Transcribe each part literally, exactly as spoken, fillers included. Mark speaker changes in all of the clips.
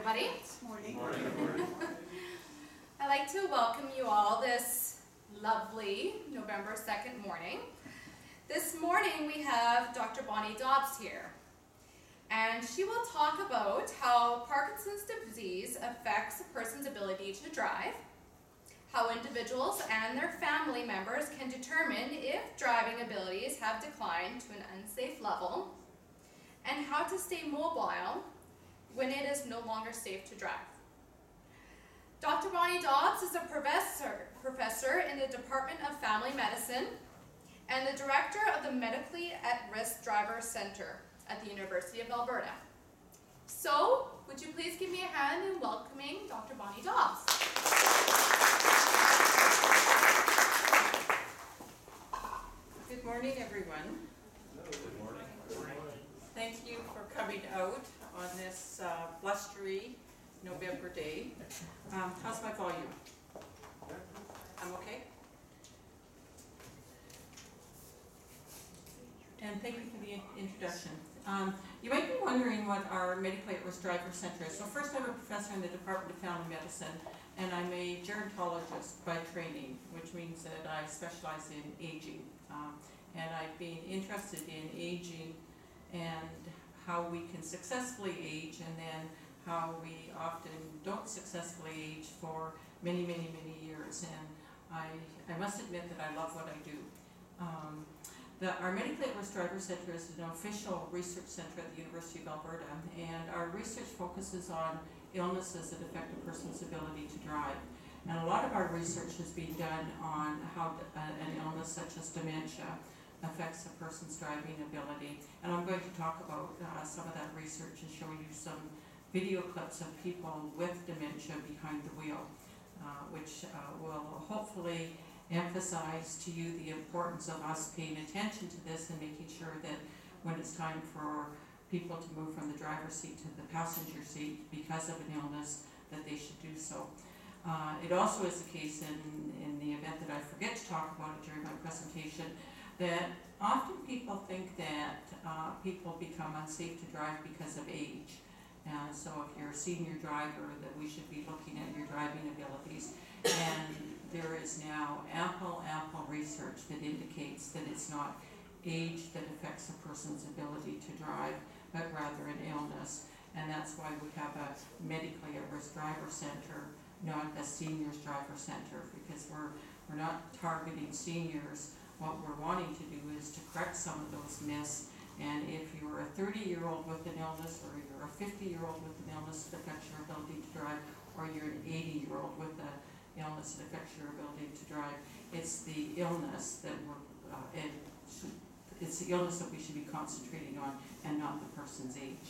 Speaker 1: everybody.
Speaker 2: Morning.
Speaker 3: Morning.
Speaker 1: I'd like to welcome you all this lovely November second morning. This morning we have Doctor Bonnie Dobbs here, and she will talk about how Parkinson's disease affects a person's ability to drive, how individuals and their family members can determine if driving abilities have declined to an unsafe level, and how to stay mobile when it is no longer safe to drive. Doctor Bonnie Dobbs is a professor, professor in the Department of Family Medicine and the director of the Medically at-Risk Driver Center at the University of Alberta. So, would you please give me a hand in welcoming Doctor Bonnie Dobbs.
Speaker 2: Good morning, everyone.
Speaker 3: Good morning. Good morning.
Speaker 2: Thank you for coming out on this uh, blustery November day. Um, how's my volume? I'm okay? And thank you for the in introduction. Um, you might be wondering what our Medically at-Risk Driver Center is. So first, I'm a professor in the Department of Family Medicine, and I'm a gerontologist by training, which means that I specialize in aging. Um, and I've been interested in aging and how we can successfully age, and then how we often don't successfully age for many, many, many years. And I, I must admit that I love what I do. Um, the, our Medically at-Risk Driver Center is an official research center at the University of Alberta, and our research focuses on illnesses that affect a person's ability to drive. And a lot of our research has been done on how uh, an illness such as dementia affects a person's driving ability. And I'm going to talk about uh, some of that research and show you some video clips of people with dementia behind the wheel, uh, which uh, will hopefully emphasize to you the importance of us paying attention to this and making sure that when it's time for people to move from the driver's seat to the passenger seat because of an illness, that they should do so. Uh, it also is the case in, in the event that I forget to talk about it during my presentation, that often people think that uh, people become unsafe to drive because of age. Uh, so if you're a senior driver, that we should be looking at your driving abilities. And there is now ample, ample research that indicates that it's not age that affects a person's ability to drive, but rather an illness. And that's why we have a Medically at-Risk Driver Center, not a Seniors Driver Center, because we're, we're not targeting seniors. What we're wanting to do is to correct some of those myths. And if you're a thirty-year-old with an illness, or you're a fifty-year-old with an illness that affects your ability to drive, or you're an eighty-year-old with an illness that affects your ability to drive, it's the illness that we're, uh, it should, it's the illness that we should be concentrating on, and not the person's age.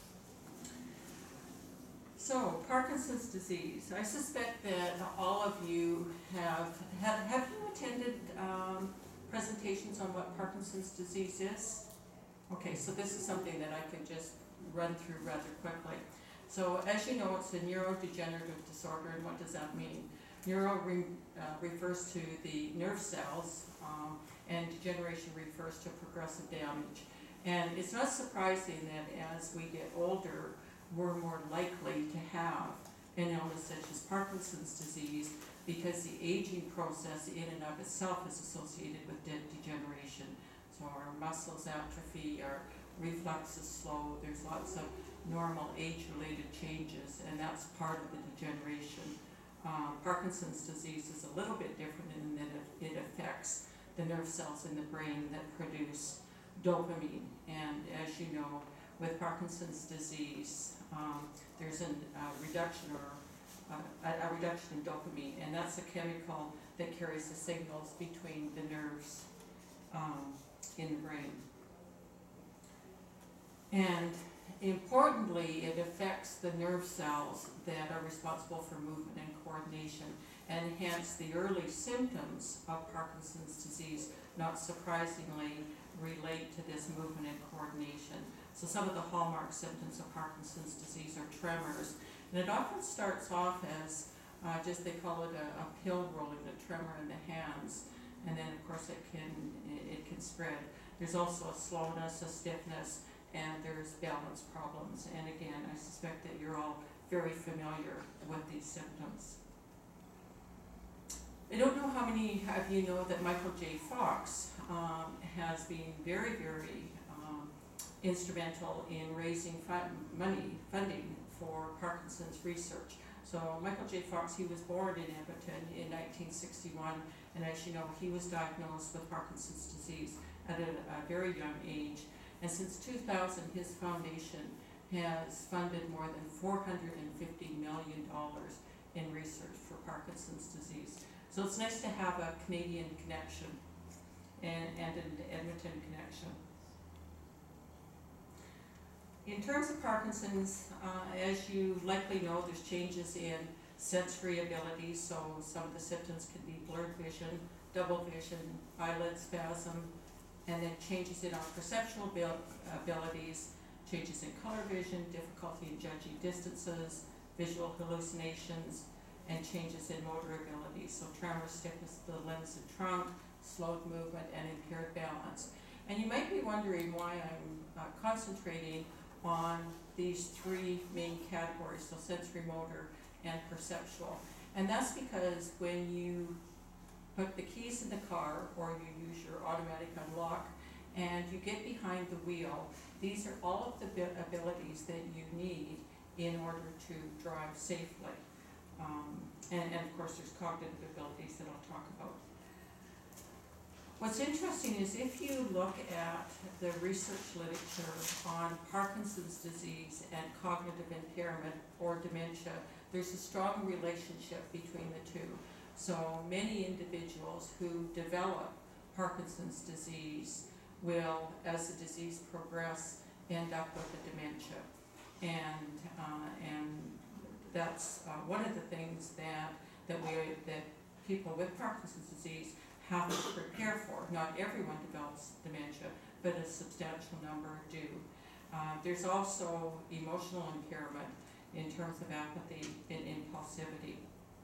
Speaker 2: So, Parkinson's disease. I suspect that all of you have, have, have you attended um, presentations on what Parkinson's disease is? Okay, so this is something that I could just run through rather quickly. So, as you know, it's a neurodegenerative disorder, and what does that mean? Neuro re, uh, refers to the nerve cells, um, and degeneration refers to progressive damage. And it's not surprising that as we get older, we're more likely to have an illness such as Parkinson's disease, because the aging process in and of itself is associated with de degeneration. So our muscles atrophy, our reflex is slow, there's lots of normal age-related changes, and that's part of the degeneration. Um, Parkinson's disease is a little bit different in that it, it affects the nerve cells in the brain that produce dopamine. And as you know, with Parkinson's disease, um, there's a uh, reduction or uh, a, a reduction in dopamine, and that's a chemical that carries the signals between the nerves um, in the brain. And importantly, it affects the nerve cells that are responsible for movement and coordination, and hence the early symptoms of Parkinson's disease, not surprisingly, relate to this movement and coordination. So some of the hallmark symptoms of Parkinson's disease are tremors, and it often starts off as uh, just, they call it a, a pill rolling, a tremor in the hands, and then of course it can, it, it can spread. There's also a slowness, a stiffness, and there's balance problems. And again, I suspect that you're all very familiar with these symptoms. I don't know how many of you know that Michael J. Fox um, has been very, very um, instrumental in raising fund money, funding for Parkinson's research. So Michael J. Fox, he was born in Edmonton in nineteen sixty-one, and as you know, he was diagnosed with Parkinson's disease at a, a very young age. And since two thousand, his foundation has funded more than four hundred fifty million dollars in research for Parkinson's disease. So it's nice to have a Canadian connection and, and an Edmonton connection. In terms of Parkinson's, uh, as you likely know, there's changes in sensory abilities, so some of the symptoms can be blurred vision, double vision, eyelid spasm, and then changes in our perceptual abil abilities, changes in color vision, difficulty in judging distances, visual hallucinations, and changes in motor abilities, so tremor, stiffness of the limbs and trunk, slowed movement, and impaired balance. And you might be wondering why I'm uh, concentrating on these three main categories, so sensory, motor, and perceptual. And that's because when you put the keys in the car or you use your automatic unlock and you get behind the wheel, these are all of the abilities that you need in order to drive safely. Um, and, and of course there's cognitive abilities that I'll talk about. What's interesting is if you look at the research literature on Parkinson's disease and cognitive impairment or dementia, there's a strong relationship between the two. So many individuals who develop Parkinson's disease will, as the disease progresses, end up with a dementia. And, uh, and that's uh, one of the things that, that, we, that people with Parkinson's disease have to prepare for. Not everyone develops dementia, but a substantial number do. Uh, there's also emotional impairment in terms of apathy and impulsivity.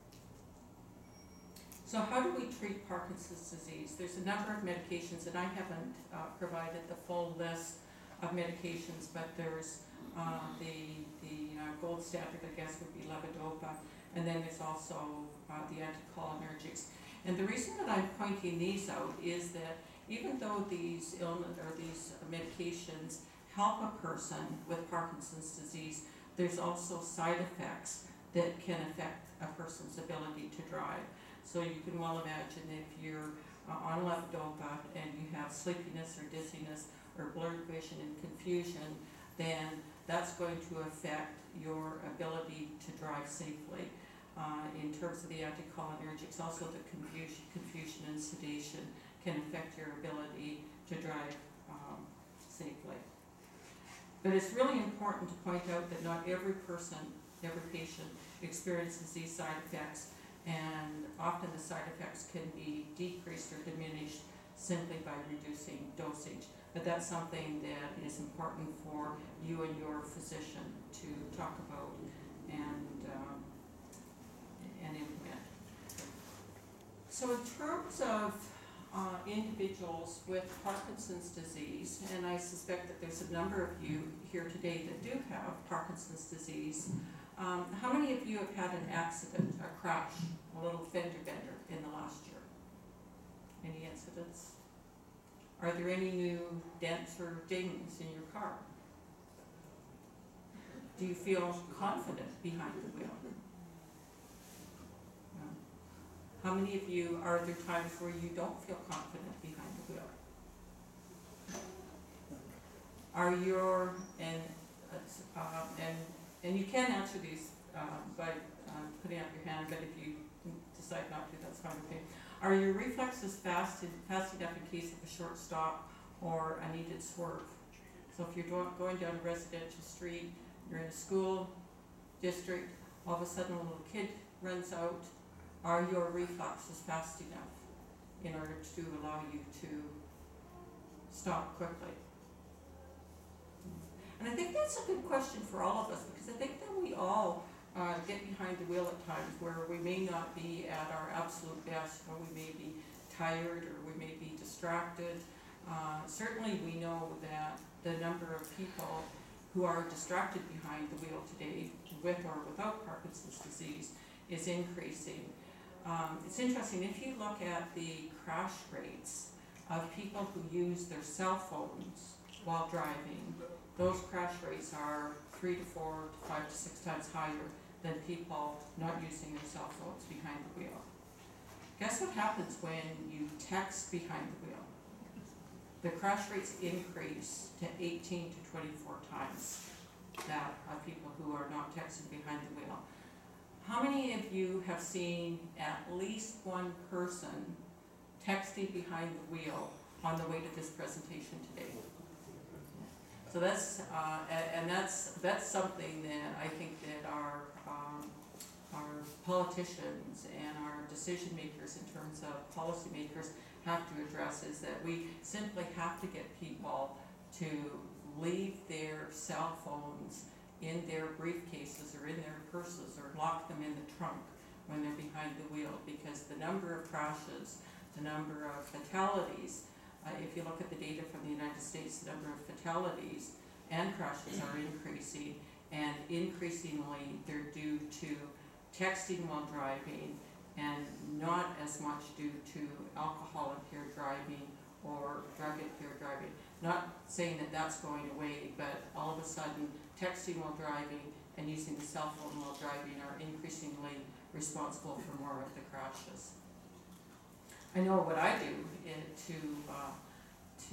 Speaker 2: So how do we treat Parkinson's disease? There's a number of medications, and I haven't uh, provided the full list of medications, but there's uh, the, the uh, gold standard, I guess, would be levodopa, and then there's also uh, the anticholinergics. And the reason that I'm pointing these out is that even though these illness or these medications help a person with Parkinson's disease, there's also side effects that can affect a person's ability to drive. So you can well imagine if you're uh, on levodopa and you have sleepiness or dizziness or blurred vision and confusion, then that's going to affect your ability to drive safely. Uh, in terms of the anticholinergics, also the confusion, confusion and sedation can affect your ability to drive um, safely. But it's really important to point out that not every person, every patient experiences these side effects, and often the side effects can be decreased or diminished simply by reducing dosage. But that's something that is important for you and your physician to talk about and um, and implement. So in terms of uh, individuals with Parkinson's disease, and I suspect that there's a number of you here today that do have Parkinson's disease, um, how many of you have had an accident, a crash, a little fender bender in the last year? Any incidents? Are there any new dents or dings in your car? Do you feel confident behind the wheel? How many of you, are there times where you don't feel confident behind the wheel? Are your, and, uh, and, and you can answer these uh, by uh, putting up your hand, but if you decide not to, that's fine with me. Are your reflexes fast, in, fast enough in case of a short stop or a needed swerve? So if you're going down a residential street, you're in a school district, all of a sudden a little kid runs out, are your reflexes fast enough in order to allow you to stop quickly? And I think that's a good question for all of us, because I think that we all uh, get behind the wheel at times where we may not be at our absolute best, or we may be tired, or we may be distracted. Uh, certainly we know that the number of people who are distracted behind the wheel today, with or without Parkinson's disease, is increasing. Um, it's interesting, if you look at the crash rates of people who use their cell phones while driving, those crash rates are three to four to five to six times higher than people not using their cell phones behind the wheel. Guess what happens when you text behind the wheel? The crash rates increase to eighteen to twenty-four times that of people who are not texting behind the wheel. How many of you have seen at least one person texting behind the wheel on the way to this presentation today? So that's, uh, and that's, that's something that I think that our, um, our politicians and our decision makers in terms of policymakers have to address, is that we simply have to get people to leave their cell phones in their briefcases or in their purses or lock them in the trunk when they're behind the wheel, because the number of crashes, the number of fatalities, uh, if you look at the data from the United States, the number of fatalities and crashes are increasing, and increasingly they're due to texting while driving and not as much due to alcohol impaired driving or drug impaired driving. Not saying that that's going away, but all of a sudden texting while driving and using the cell phone while driving are increasingly responsible for more of the crashes. I know what I do in, to uh, to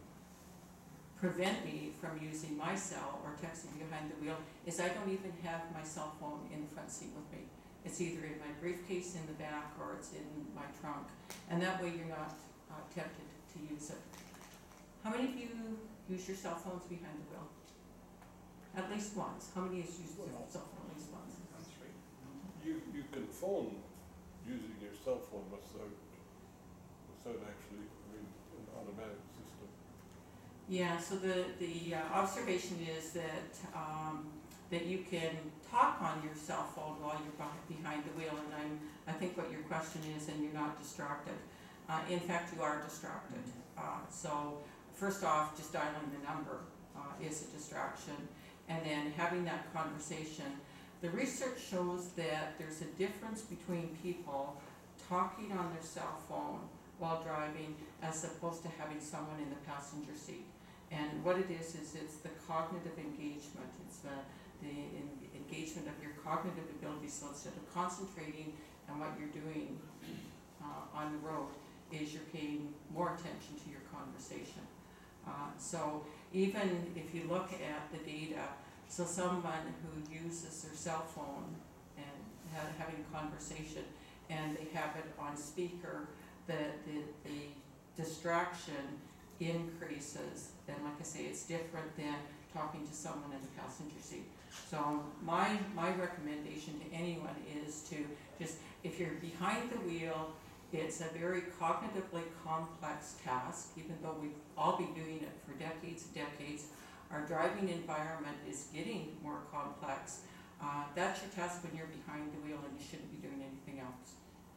Speaker 2: prevent me from using my cell or texting behind the wheel is I don't even have my cell phone in the front seat with me. It's either in my briefcase in the back or it's in my trunk, and that way you're not uh, tempted to use it. How many of you use your cell phones behind the wheel? At least once. How many of you use your cell phone at least once?
Speaker 3: You, you can phone using your cell phone without, without actually, I mean, an automatic system.
Speaker 2: Yeah, so the, the uh, observation is that um, that you can talk on your cell phone while you're behind the wheel, and I'm, I think what your question is, and you're not distracted. Uh, in fact, you are distracted. Uh, so first off, just dialing the number uh, is a distraction, and then having that conversation. The research shows that there's a difference between people talking on their cell phone while driving as opposed to having someone in the passenger seat. And what it is, is it's the cognitive engagement. It's the, the in, engagement of your cognitive ability. So instead of concentrating on what you're doing uh, on the road, is you're paying more attention to your conversation. Uh, so even if you look at the data, so someone who uses their cell phone and ha having a conversation and they have it on speaker, the, the, the distraction increases. And like I say, it's different than talking to someone in the passenger seat. So my, my recommendation to anyone is to just, if you're behind the wheel, it's a very cognitively complex task, even though we've all been doing it for decades and decades. Our driving environment is getting more complex. Uh, that's your task when you're behind the wheel, and you shouldn't be doing anything else.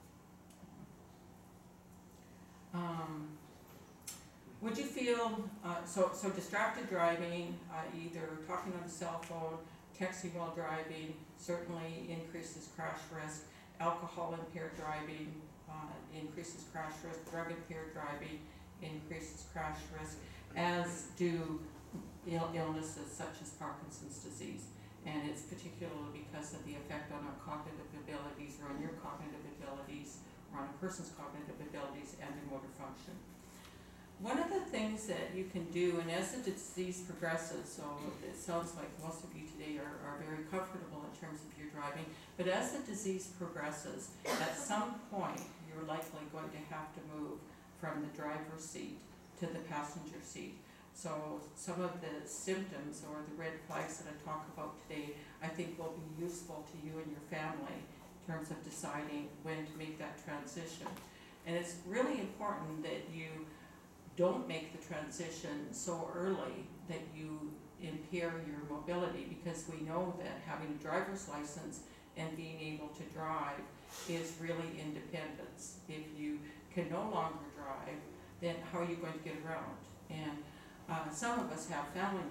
Speaker 2: Um, would you feel, uh, so, so distracted driving, uh, either talking on the cell phone, texting while driving, certainly increases crash risk. Alcohol impaired driving uh, increases crash risk. Drug impaired driving increases crash risk, as do Ill illnesses such as Parkinson's disease, and it's particularly because of the effect on our cognitive abilities, or on your cognitive abilities, or on a person's cognitive abilities and their motor function. One of the things that you can do, and as the disease progresses, so it sounds like most of you today are, are very comfortable in terms of your driving, but as the disease progresses, at some point you're likely going to have to move from the driver's seat to the passenger seat. So some of the symptoms or the red flags that I talk about today, I think will be useful to you and your family in terms of deciding when to make that transition. And it's really important that you don't make the transition so early that you impair your mobility, because we know that having a driver's license and being able to drive is really independence. If you can no longer drive, then how are you going to get around? And Uh, some of us have family members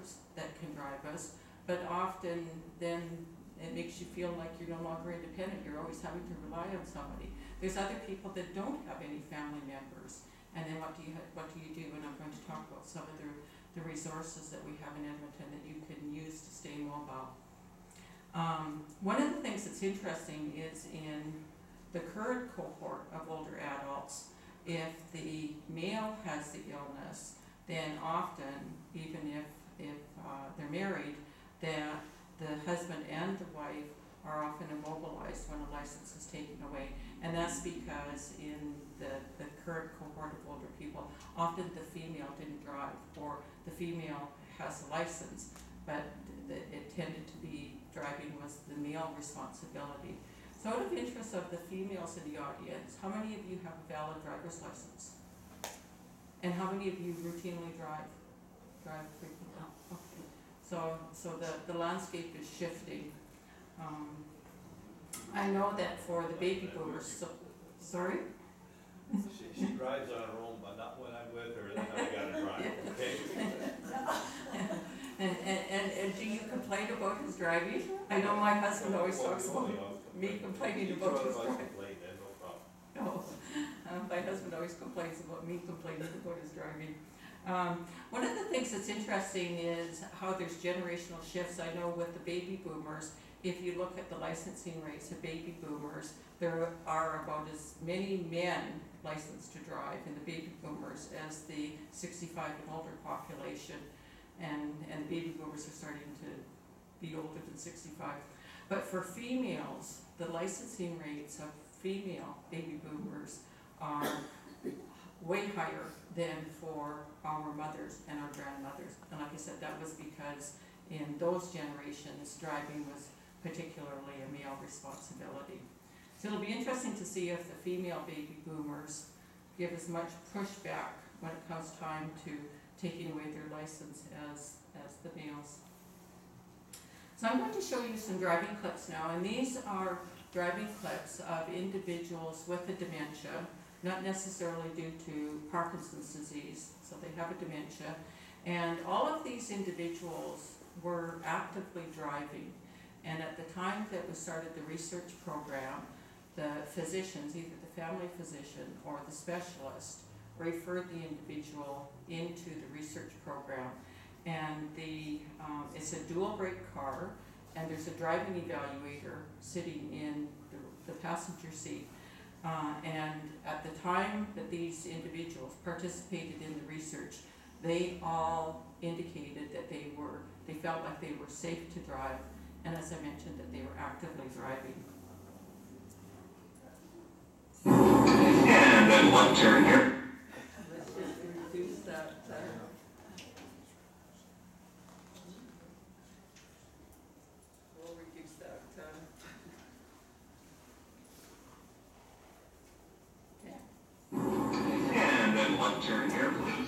Speaker 2: drivers that can drive us, but often then it makes you feel like you're no longer independent, you're always having to rely on somebody. There's other people that don't have any family members, and then what do you, ha- what do you do? And I'm going to talk about some of the, the resources that we have in Edmonton that you can use to stay mobile. Um, one of the things that's interesting is in the current cohort of older adults, if the male has the illness, then often, even if, if uh, they're married, that the husband and the wife are often immobilized when a license is taken away. And that's because in the, the current cohort of older people, often the female didn't drive, or the female has a license, but the, it tended to be driving was the male responsibility. So out of interest of the females in the audience, how many of you have a valid driver's license? And how many of you routinely drive? Drive frequently? Okay. So, so the, the landscape is shifting. Um, I know that for the baby boomers, so, sorry?
Speaker 4: She, she drives on her own, but not when I'm with her, then I gotta drive, okay?
Speaker 2: And, and, and, and do you complain about his driving? I know my husband always talks about me complaining about his driving.
Speaker 4: Complain, then no problem.
Speaker 2: No, um, my husband always complains about me complaining about his driving. Um, one of the things that's interesting is how there's generational shifts. I know with the baby boomers, if you look at the licensing rates of baby boomers, there are about as many men licensed to drive in the baby boomers as the sixty-five and older population. And, and baby boomers are starting to be older than sixty-five. But for females, the licensing rates of female baby boomers are way higher than for our mothers and our grandmothers. And like I said, that was because in those generations, driving was particularly a male responsibility. So it'll be interesting to see if the female baby boomers give as much pushback when it comes time to taking away their license as, as the males. So I'm going to show you some driving clips now, and these are driving clips of individuals with a dementia, not necessarily due to Parkinson's disease, so they have a dementia, and all of these individuals were actively driving, and at the time that we started the research program, the physicians, either the family physician or the specialist, referred the individual into the research program. And the um, it's a dual brake car, and there's a driving evaluator sitting in the, the passenger seat. Uh, and at the time that these individuals participated in the research, they all indicated that they were, they felt like they were safe to drive, and as I mentioned, that they were actively driving.
Speaker 5: And then one turn here.
Speaker 2: Let's just reduce that. Uh, we'll reduce that. Uh, okay.
Speaker 5: And then one turn here, please.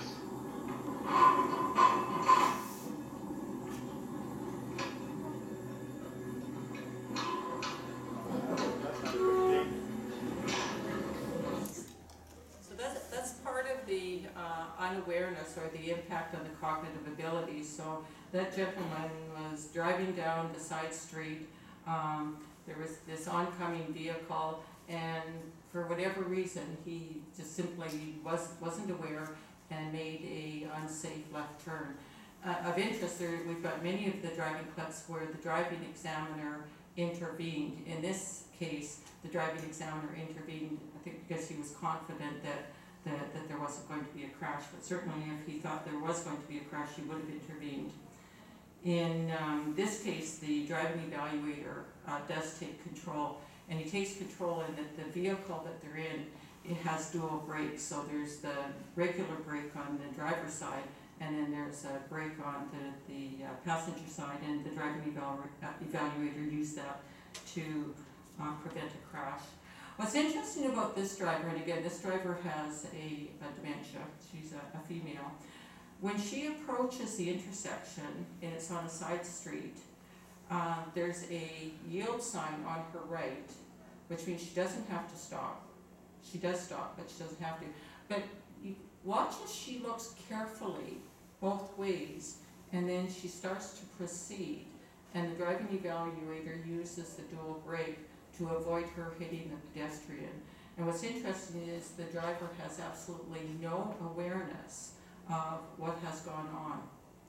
Speaker 2: So that's, that's part of the uh, unawareness or the impact on the cognitive abilities. So that gentleman was driving down the side street. Um, there was this oncoming vehicle, and for whatever reason, he just simply was, wasn't aware and made a unsafe left turn. Uh, of interest, there, we've got many of the driving clips where the driving examiner intervened. In this case, the driving examiner intervened, I think, because he was confident that, that, that there wasn't going to be a crash, but certainly if he thought there was going to be a crash, he would have intervened. In um, this case, the driving evaluator uh, does take control, and he takes control in that the vehicle that they're in, it has dual brakes. So there's the regular brake on the driver's side, and then there's a brake on the, the uh, passenger side, and the driving evalu uh, evaluator used that to uh, prevent a crash. What's interesting about this driver, and again, this driver has a, a dementia, she's a, a female. When she approaches the intersection, and it's on a side street, uh, there's a yield sign on her right, which means she doesn't have to stop. She does stop, but she doesn't have to. But you watch as she looks carefully both ways, and then she starts to proceed, and the driving evaluator uses the dual brake to avoid her hitting the pedestrian. And what's interesting is the driver has absolutely no awareness of what has gone on.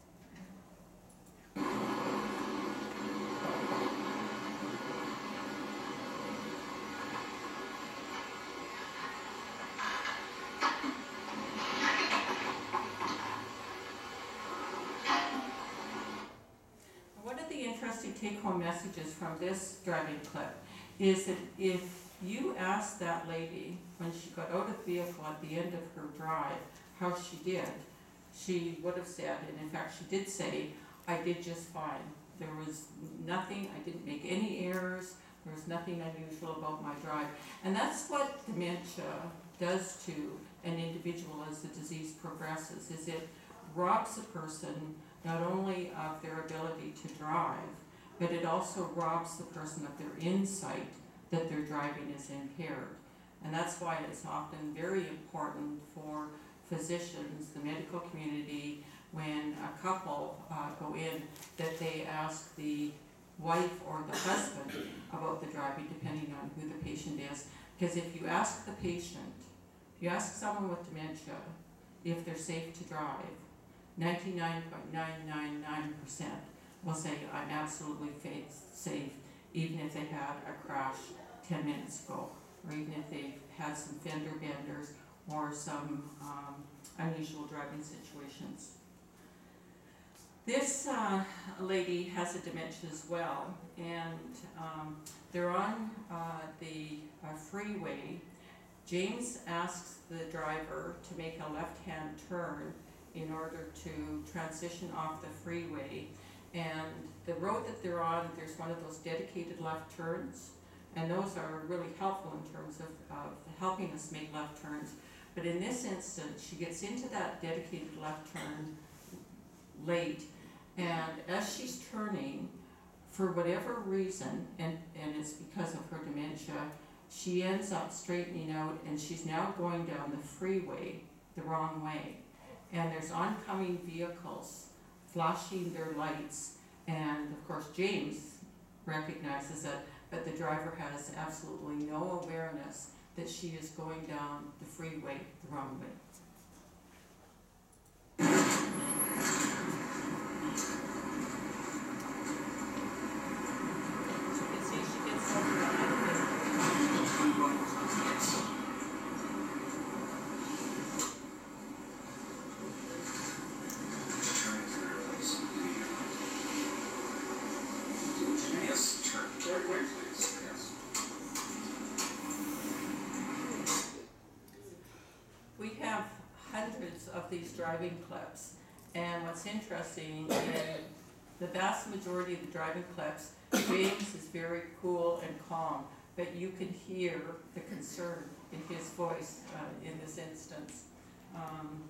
Speaker 2: One of the interesting take-home messages from this driving clip is that if you ask that lady when she got out of the vehicle at the end of her drive how she did, she would have said, and in fact she did say, I did just fine. There was nothing, I didn't make any errors, there was nothing unusual about my drive. And that's what dementia does to an individual as the disease progresses, is it robs a person not only of their ability to drive, but it also robs the person of their insight that their driving is impaired. And that's why it's often very important for physicians, the medical community, when a couple uh, go in, that they ask the wife or the husband about the driving, depending on who the patient is. Because if you ask the patient, if you ask someone with dementia if they're safe to drive, ninety-nine point nine nine nine percent will say, I'm absolutely safe, even if they had a crash ten minutes ago, or even if they've had some fender benders or some um, unusual driving situations. This uh, lady has a dementia as well, and um, they're on uh, the uh, freeway. James asks the driver to make a left-hand turn in order to transition off the freeway, and the road that they're on, there's one of those dedicated left turns, and those are really helpful in terms of, of helping us make left turns. But in this instance, she gets into that dedicated left turn late, and as she's turning, for whatever reason, and, and it's because of her dementia, she ends up straightening out, and she's now going down the freeway the wrong way. And there's oncoming vehicles flashing their lights, and of course James recognizes it, but the driver has absolutely no awareness that she is going down the freeway the wrong way. So you can see she gets over the highway.
Speaker 5: Yes, turn, turn away, please, yes.
Speaker 2: We have hundreds of these driving clips, and what's interesting is the vast majority of the driving clips, James is very cool and calm, but you can hear the concern in his voice uh, in this instance. Um,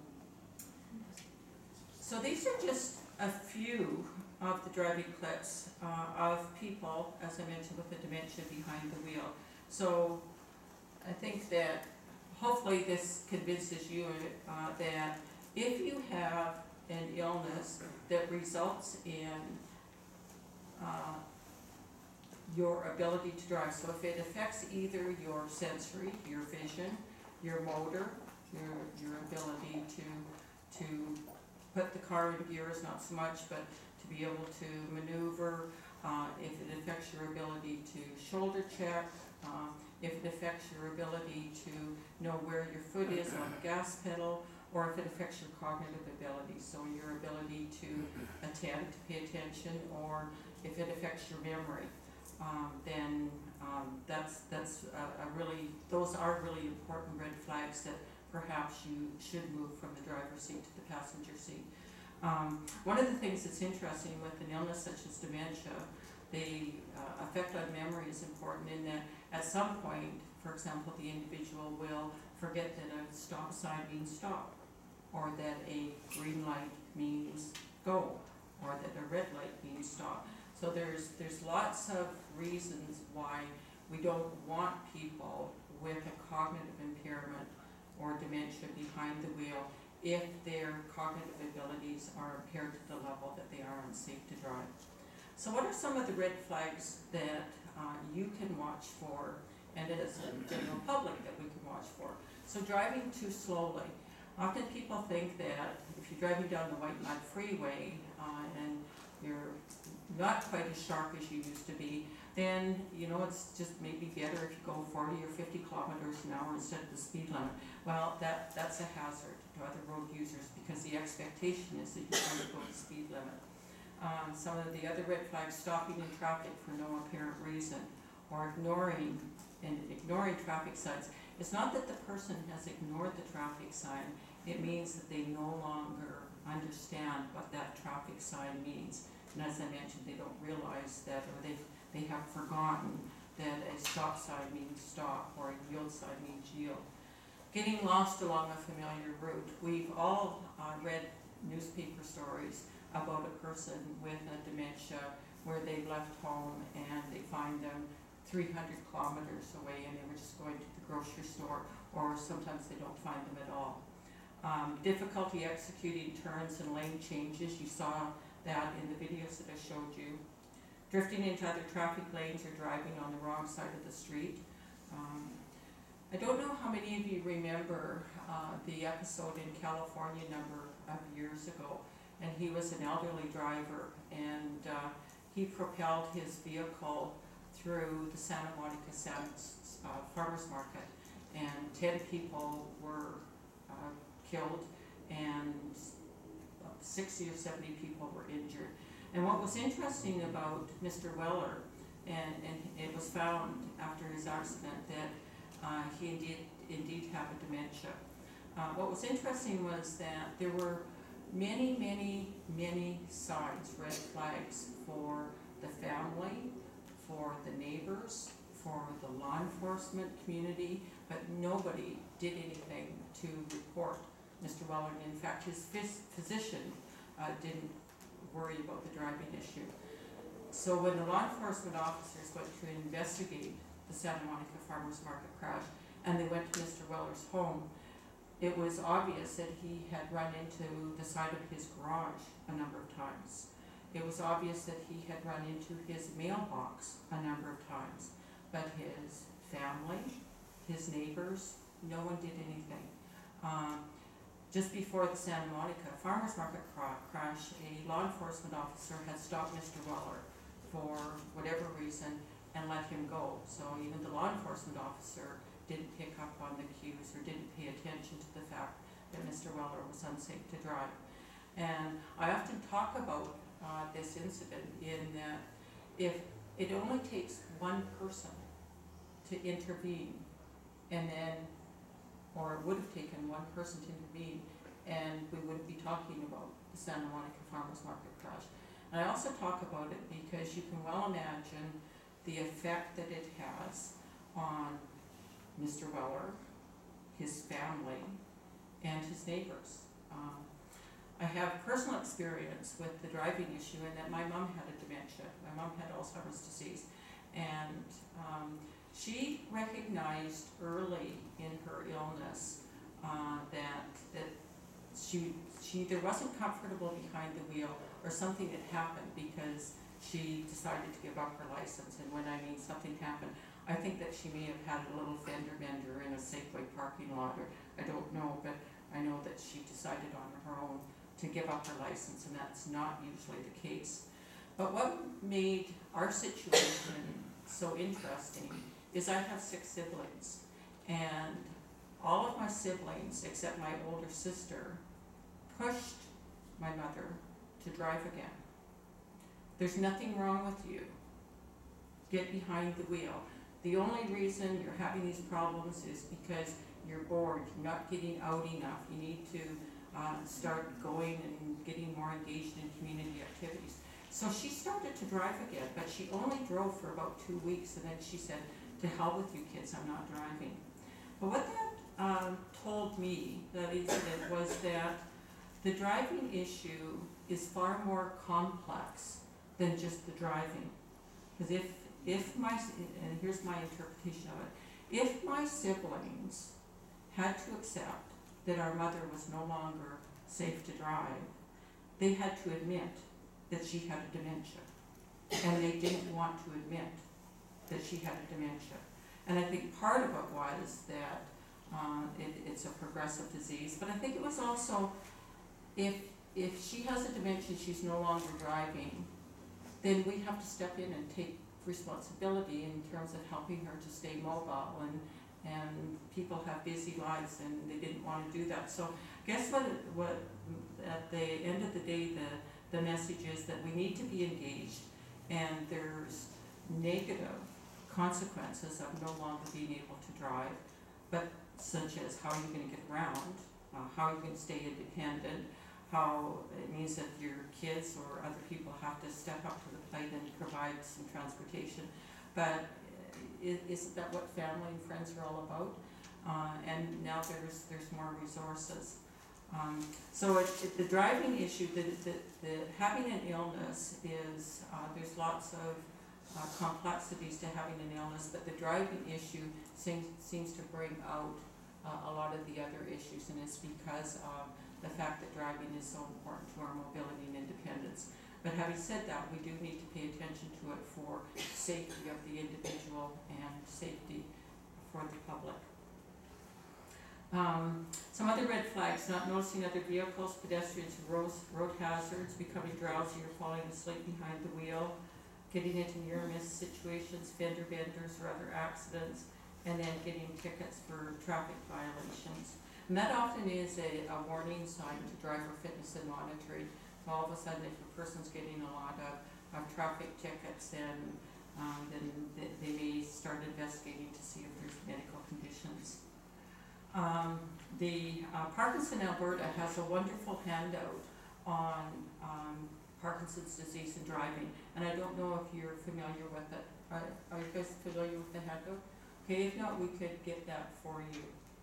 Speaker 2: so these are just a few of the driving clips uh, of people, as I mentioned, with the dementia behind the wheel. So I think that hopefully this convinces you uh, that if you have an illness that results in uh, your ability to drive, so if it affects either your sensory, your vision, your motor, your, your ability to, to put the car in gears, not so much, but to be able to maneuver, uh, if it affects your ability to shoulder check, uh, if it affects your ability to know where your foot is on the gas pedal, or if it affects your cognitive ability, so your ability to attend, to pay attention, or if it affects your memory, um, then um, that's that's a, a really, those are really important red flags that perhaps you should move from the driver's seat to the passenger seat. Um, one of the things that's interesting with an illness such as dementia, the uh, effect on memory is important in that at some point, for example, the individual will forget that a stop sign means stop, or that a green light means go, or that a red light means stop. So there's there's lots of reasons why we don't want people with a cognitive impairment or dementia behind the wheel, if their cognitive abilities are impaired to the level that they are unsafe to drive. So what are some of the red flags that uh, you can watch for, and as a general public that we can watch for? So driving too slowly. Often people think that if you're driving down the White Mud Freeway uh, and you're not quite as sharp as you used to be, then you know it's just maybe better if you go forty or fifty kilometers an hour instead of the speed limit. Well, that, that's a hazard to other road users because the expectation is that you're going to go the speed limit. Um, some of the other red flags: stopping in traffic for no apparent reason, or ignoring and ignoring traffic signs. It's not that the person has ignored the traffic sign, it means that they no longer understand what that traffic sign means. And as I mentioned, they don't realize that, or they they have forgotten that a stop sign means stop or a yield sign means yield. Getting lost along a familiar route. We've all uh, read newspaper stories about a person with a dementia where they've left home and they find them three hundred kilometers away and they were just going to the grocery store, or sometimes they don't find them at all. Um, difficulty executing turns and lane changes. You saw that in the videos that I showed you. Drifting into other traffic lanes or driving on the wrong side of the street. Um, I don't know how many of you remember uh, the episode in California a number of years ago, and he was an elderly driver, and uh, he propelled his vehicle through the Santa Monica Sands uh, Farmers Market, and ten people were uh, killed, and sixty or seventy people were injured. And what was interesting about Mister Weller, and, and it was found after his accident that uh, he indeed, indeed had a dementia. Uh, what was interesting was that there were many, many, many signs, red flags for the family, for the neighbors, for the law enforcement community, but nobody did anything to report Mister Weller. And in fact, his phys- physician uh, didn't worry about the driving issue. So when the law enforcement officers went to investigate the Santa Monica Farmers Market crash, and they went to Mister Weller's home, it was obvious that he had run into the side of his garage a number of times. It was obvious that he had run into his mailbox a number of times, but his family, his neighbors, no one did anything. Um, Just before the Santa Monica Farmers Market cra- crash, a law enforcement officer had stopped Mister Weller for whatever reason and let him go. So even the law enforcement officer didn't pick up on the cues or didn't pay attention to the fact that Mister Weller was unsafe to drive. And I often talk about uh, this incident in that if it only takes one person to intervene, and then or it would have taken one person to intervene, and we wouldn't be talking about the Santa Monica Farmers Market crash. And I also talk about it because you can well imagine the effect that it has on Mister Weller, his family, and his neighbors. Um, I have personal experience with the driving issue in that my mom had a dementia. My mom had Alzheimer's disease, and um, she recognized early in her illness uh, that that she she either wasn't comfortable behind the wheel or something had happened because she decided to give up her license. And when I mean something happened, I think that she may have had a little fender bender in a Safeway parking lot, or I don't know, but I know that she decided on her own to give up her license, and that's not usually the case. But what made our situation so interesting is I have six siblings, and all of my siblings, except my older sister, pushed my mother to drive again. There's nothing wrong with you. Get behind the wheel. The only reason you're having these problems is because you're bored, you're not getting out enough. You need to uh, start going and getting more engaged in community activities. So she started to drive again, but she only drove for about two weeks, and then she said, to hell with you kids, I'm not driving. But what that um, told me, that incident, was that the driving issue is far more complex than just the driving. Because if, if my, and here's my interpretation of it, if my siblings had to accept that our mother was no longer safe to drive, they had to admit that she had a dementia. And they didn't want to admit that she had a dementia. And I think part of it was that um, it, it's a progressive disease, but I think it was also, if, if she has a dementia, she's no longer driving, then we have to step in and take responsibility in terms of helping her to stay mobile, and and people have busy lives and they didn't want to do that. So guess what, what at the end of the day, the, the message is that we need to be engaged, and there's negative consequences of no longer being able to drive, but such as how are you going to get around, uh, how are you going to stay independent, how it means that your kids or other people have to step up to the plate and provide some transportation. But is, isn't that what family and friends are all about? Uh, and now there's there's more resources. Um, so it, it, the driving issue, the, the, the having an illness is, uh, there's lots of uh, complexities to having an illness, but the driving issue seems, seems to bring out uh, a lot of the other issues, and it's because of the fact that driving is so important to our mobility and independence. But having said that, we do need to pay attention to it for safety of the individual and safety for the public. Um, some other red flags: not noticing other vehicles, pedestrians, road, road hazards, becoming drowsy or falling asleep behind the wheel, getting into near-miss situations, fender benders or other accidents, and then getting tickets for traffic violations. And that often is a, a warning sign to driver fitness and monitoring. So all of a sudden, if a person's getting a lot of, of traffic tickets, then, um, then they, they may start investigating to see if there's medical conditions. Um, the uh, Parkinson Alberta has a wonderful handout on um, Parkinson's disease and driving, and I don't know if you're familiar with it. Are, are you guys familiar with the handout? Okay, if not, we could get that for you.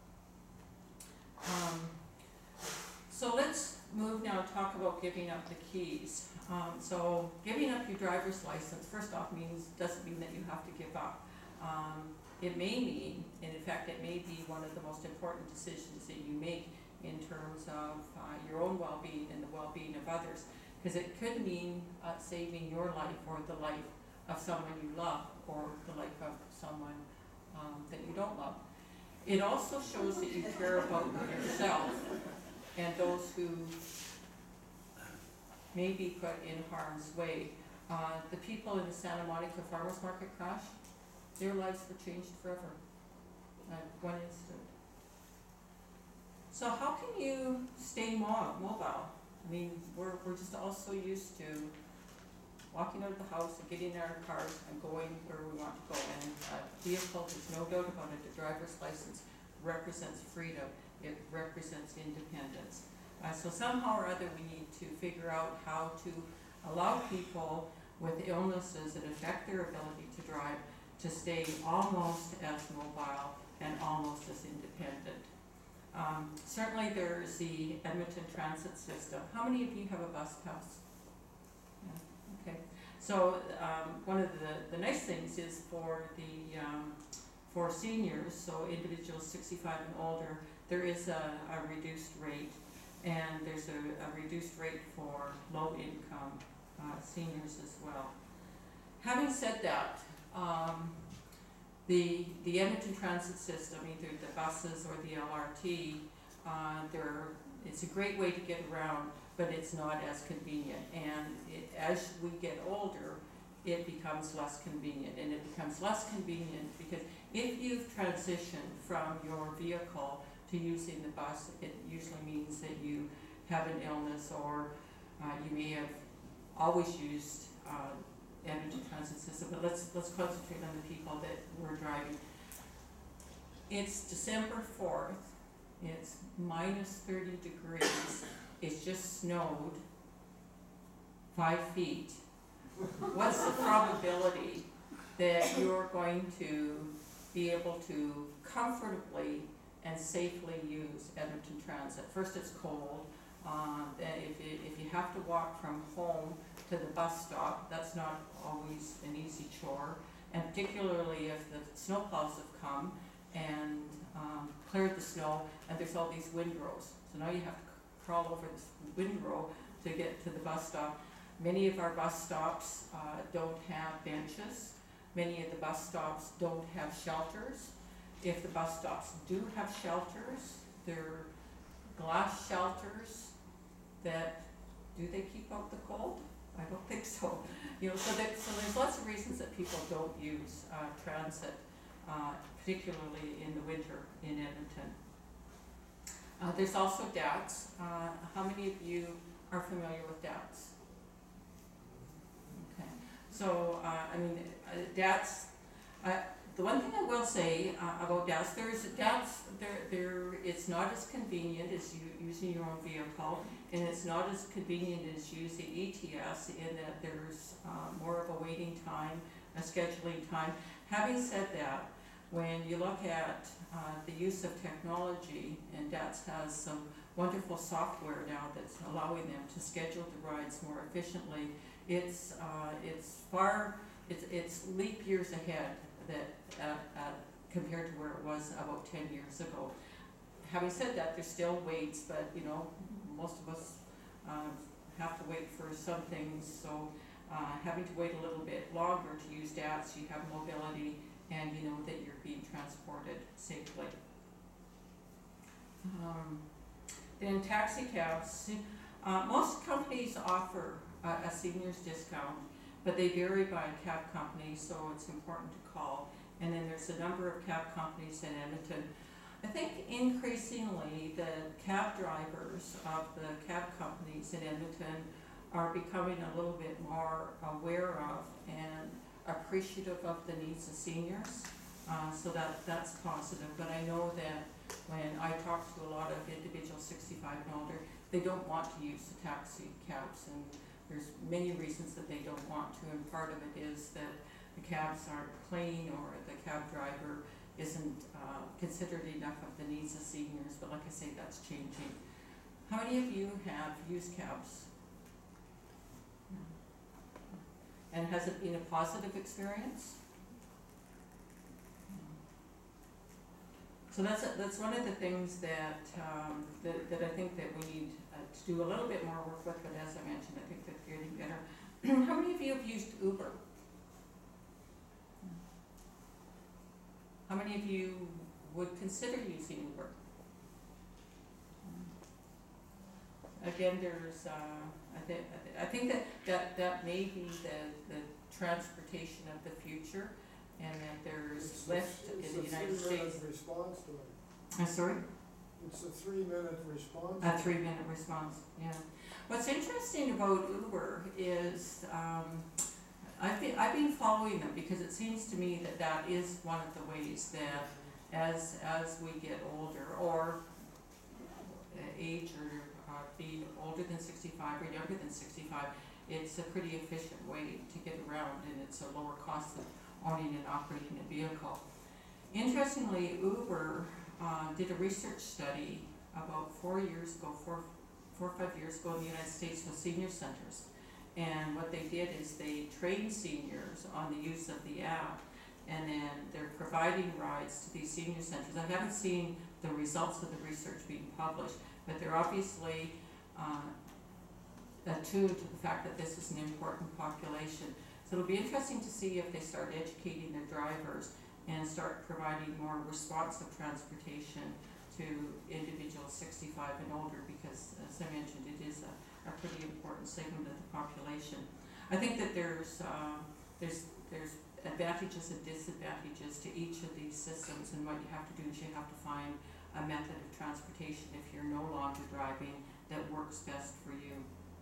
Speaker 2: Um, so let's move now and talk about giving up the keys. Um, so giving up your driver's license, first off, means doesn't mean that you have to give up. Um, it may mean, and in fact it may be one of the most important decisions that you make in terms of uh, your own well-being and the well-being of others, because it could mean uh, saving your life or the life of someone you love, or the life of someone um, that you don't love. It also shows that you care about yourself and those who may be put in harm's way. Uh, the people in the Santa Monica Farmers Market crash, their lives were changed forever. Uh, one instant. So how can you stay mo- mobile? I mean, we're, we're just all so used to walking out of the house and getting in our cars and going where we want to go. And a vehicle, there's no doubt about it, the driver's license represents freedom. It represents independence. Uh, so somehow or other we need to figure out how to allow people with illnesses that affect their ability to drive to stay almost as mobile and almost as independent. Um, certainly there's the Edmonton Transit System. How many of you have a bus pass? Yeah, okay. So um, one of the, the nice things is for the um, for seniors, so individuals sixty-five and older, there is a, a reduced rate, and there's a, a reduced rate for low-income uh, seniors as well. Having said that, um, the the Edmonton Transit System, either the buses or the L R T, uh, they're, it's a great way to get around, but it's not as convenient. And it, as we get older, it becomes less convenient, and it becomes less convenient because if you've transitioned from your vehicle to using the bus, it usually means that you have an illness, or uh, you may have always used uh, Edmonton Transit System. But let's let's concentrate on the people that were driving. It's December fourth. It's minus thirty degrees. It's just snowed five feet. What's the probability that you're going to be able to comfortably and safely use Edmonton Transit? First, it's cold. Uh, then if you, if you have to walk from home to the bus stop, that's not always an easy chore. And particularly if the snowplows have come and um, cleared the snow, and there's all these windrows. So now you have to c- crawl over this windrow to get to the bus stop. Many of our bus stops uh, don't have benches. Many of the bus stops don't have shelters. If the bus stops do have shelters, they're glass shelters that, do they keep out the cold? I don't think so. You know, so that, so there's lots of reasons that people don't use uh, transit, uh, particularly in the winter in Edmonton. Uh, there's also D A Ts. Uh, how many of you are familiar with D A Ts? Okay, so uh, I mean, uh, D A Ts. Uh, the one thing I will say uh, about D A Ts, there's D A Ts. There, there. It's not as convenient as you using your own vehicle, and it's not as convenient as using E T S in that there's uh, more of a waiting time, a scheduling time. Having said that, when you look at uh, the use of technology, and D A T S has some wonderful software now that's allowing them to schedule the rides more efficiently, it's uh, it's far it's it's leap years ahead that uh, uh, compared to where it was about ten years ago. Having said that, there's still waits, but you know, most of us uh, have to wait for some things, so uh, having to wait a little bit longer to use D A T S, you have mobility, and you know that you're being transported safely. Um, then taxi cabs, uh, most companies offer a, a seniors discount, but they vary by cab company, so it's important to call. And then there's a number of cab companies in Edmonton. I think increasingly the cab drivers of the cab companies in Edmonton are becoming a little bit more aware of and appreciative of the needs of seniors. Uh, so that that's positive. But I know that when I talk to a lot of individuals sixty-five and older, they don't want to use the taxi cabs, and there's many reasons that they don't want to, and part of it is that the cabs aren't clean or the cab driver isn't uh, considered enough of the needs of seniors, but like I say, that's changing. How many of you have used cabs? And has it been a positive experience? So that's a, that's one of the things that, um, that that I think that we need uh, to do a little bit more work with, but as I mentioned, I think they're getting better. How many of you have used Uber? How many of you would consider using Uber? Again, there's, uh, I think, I think that, that, that may be the, the transportation of the future, and that there's
Speaker 6: It's
Speaker 2: Lyft
Speaker 6: a-
Speaker 2: in the United States.
Speaker 6: It's a three-minute response time.
Speaker 2: I'm sorry?
Speaker 6: It's a three-minute response.
Speaker 2: A three-minute response, yeah. What's interesting about Uber is, um, I've been, I've been following them because it seems to me that that is one of the ways that as, as we get older, or uh, age, or uh, be older than sixty-five or younger than sixty-five, it's a pretty efficient way to get around, and it's a lower cost than owning and operating a vehicle. Interestingly, Uber uh, did a research study about four years ago, four, four or five years ago in the United States with senior centers. And what they did is they trained seniors on the use of the app, and then they're providing rides to these senior centers. I haven't seen the results of the research being published, but they're obviously uh, attuned to the fact that this is an important population. So it'll be interesting to see if they start educating their drivers and start providing more responsive transportation to individuals sixty-five and older, because as I mentioned, it is a, a pretty important segment of the population. I think that there's uh, there's there's advantages and disadvantages to each of these systems, and what you have to do is you have to find a method of transportation if you're no longer driving that works best for you.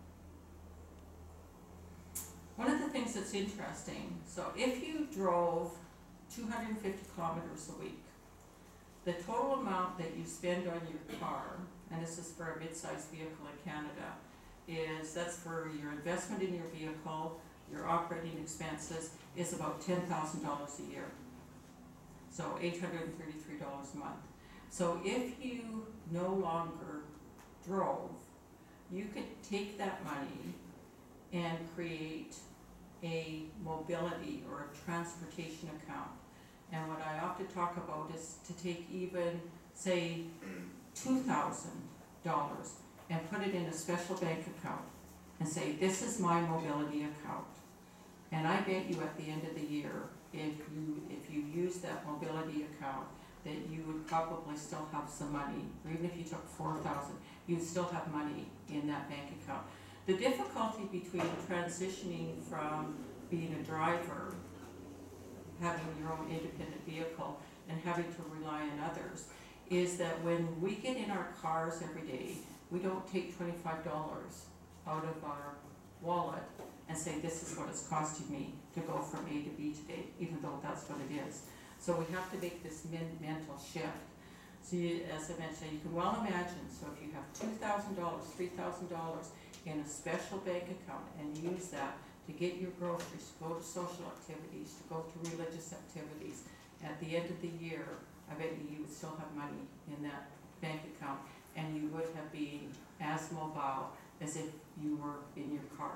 Speaker 2: One of the things that's interesting, so if you drove two hundred fifty kilometers a week, the total amount that you spend on your car, and this is for a mid-sized vehicle in Canada, is that's for your investment in your vehicle, your operating expenses, is about ten thousand dollars a year. So eight hundred thirty-three dollars a month. So if you no longer drove, you could take that money and create a mobility or a transportation account. And what I often talk about is to take even, say, two thousand dollars and put it in a special bank account and say, this is my mobility account. And I bet you at the end of the year, if you, if you use that mobility account, that you would probably still have some money, or even if you took four thousand, you'd still have money in that bank account. The difficulty between transitioning from being a driver, having your own independent vehicle, and having to rely on others, is that when we get in our cars every day, we don't take twenty-five dollars out of our wallet and say, this is what it's costing me to go from A to B today, even though that's what it is. So we have to make this men- mental shift. So you, as I mentioned, you can well imagine, so if you have two thousand dollars, three thousand dollars in a special bank account and use that to get your groceries, to go to social activities, to go to religious activities, at the end of the year, I bet you you would still have money in that bank account, and you would have been as mobile as if you were in your car.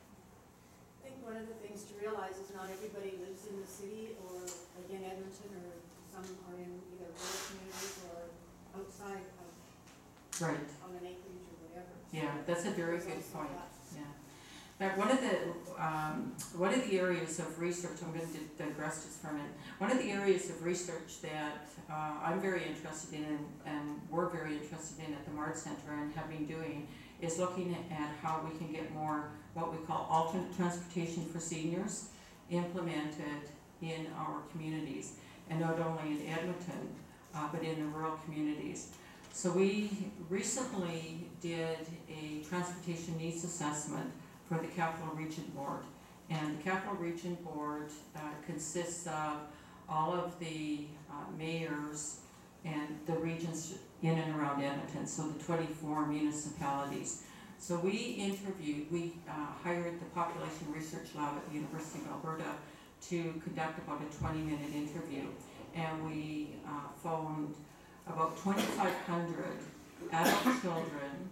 Speaker 7: I think one of the things to realize is not everybody lives in the city or like in Edmonton, or some are in either rural communities or outside of,
Speaker 2: Right.
Speaker 7: on an acreage or whatever.
Speaker 2: Yeah, that's a very
Speaker 7: There's
Speaker 2: good
Speaker 7: also
Speaker 2: point.
Speaker 7: that.
Speaker 2: Yeah. Now, one of the, um, one of the areas of research, I'm going to digress just for a minute. One of the areas of research that uh, I'm very interested in, and, and we're very interested in at the MARD Center and have been doing, is looking at how we can get more what we call alternate transportation for seniors implemented in our communities, and not only in Edmonton, uh, but in the rural communities. So we recently did a transportation needs assessment for the Capital Region Board. And the Capital Region Board uh, consists of all of the uh, mayors and the regions in and around Edmonton, so the twenty-four municipalities. So we interviewed, we uh, hired the Population Research Lab at the University of Alberta to conduct about a twenty minute interview. And we uh, phoned about twenty-five hundred adult children,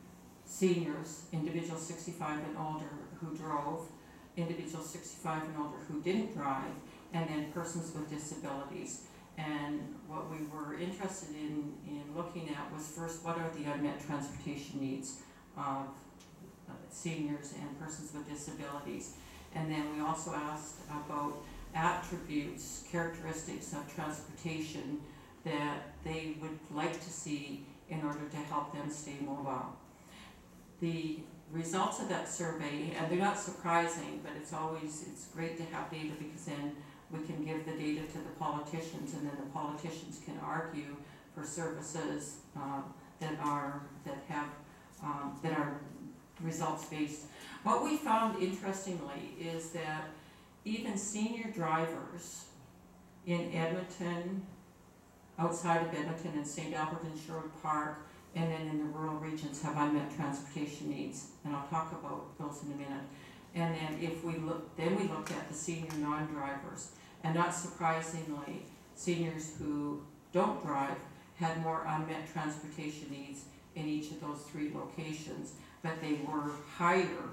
Speaker 2: seniors, individuals sixty-five and older who drove, individuals sixty-five and older who didn't drive, and then persons with disabilities. And what we were interested in, in looking at was first, what are the unmet transportation needs of uh, seniors and persons with disabilities? And then we also asked about attributes, characteristics of transportation that they would like to see in order to help them stay mobile. The results of that survey, and they're not surprising, but it's always, it's great to have data, because then we can give the data to the politicians, and then the politicians can argue for services um, that are, that have, um, that are results based. What we found, interestingly, is that even senior drivers in Edmonton, outside of Edmonton, and Saint Albert and Sherwood Park, and then in the rural regions, have unmet transportation needs, and I'll talk about those in a minute. And then if we look, then we looked at the senior non-drivers, and not surprisingly, seniors who don't drive had more unmet transportation needs in each of those three locations, but they were higher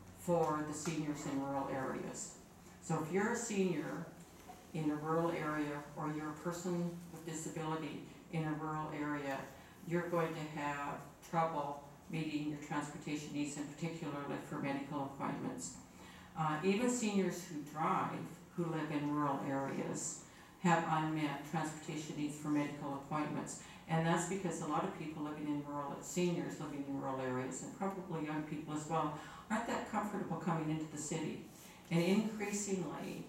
Speaker 2: for the seniors in rural areas. So if you're a senior in a rural area, or you're a person with disability in a rural area, you're going to have trouble meeting your transportation needs, and particularly for medical appointments. Uh, even seniors who drive, who live in rural areas, have unmet transportation needs for medical appointments. And that's because a lot of people living in rural, seniors living in rural areas, and probably young people as well, aren't that comfortable coming into the city. And increasingly,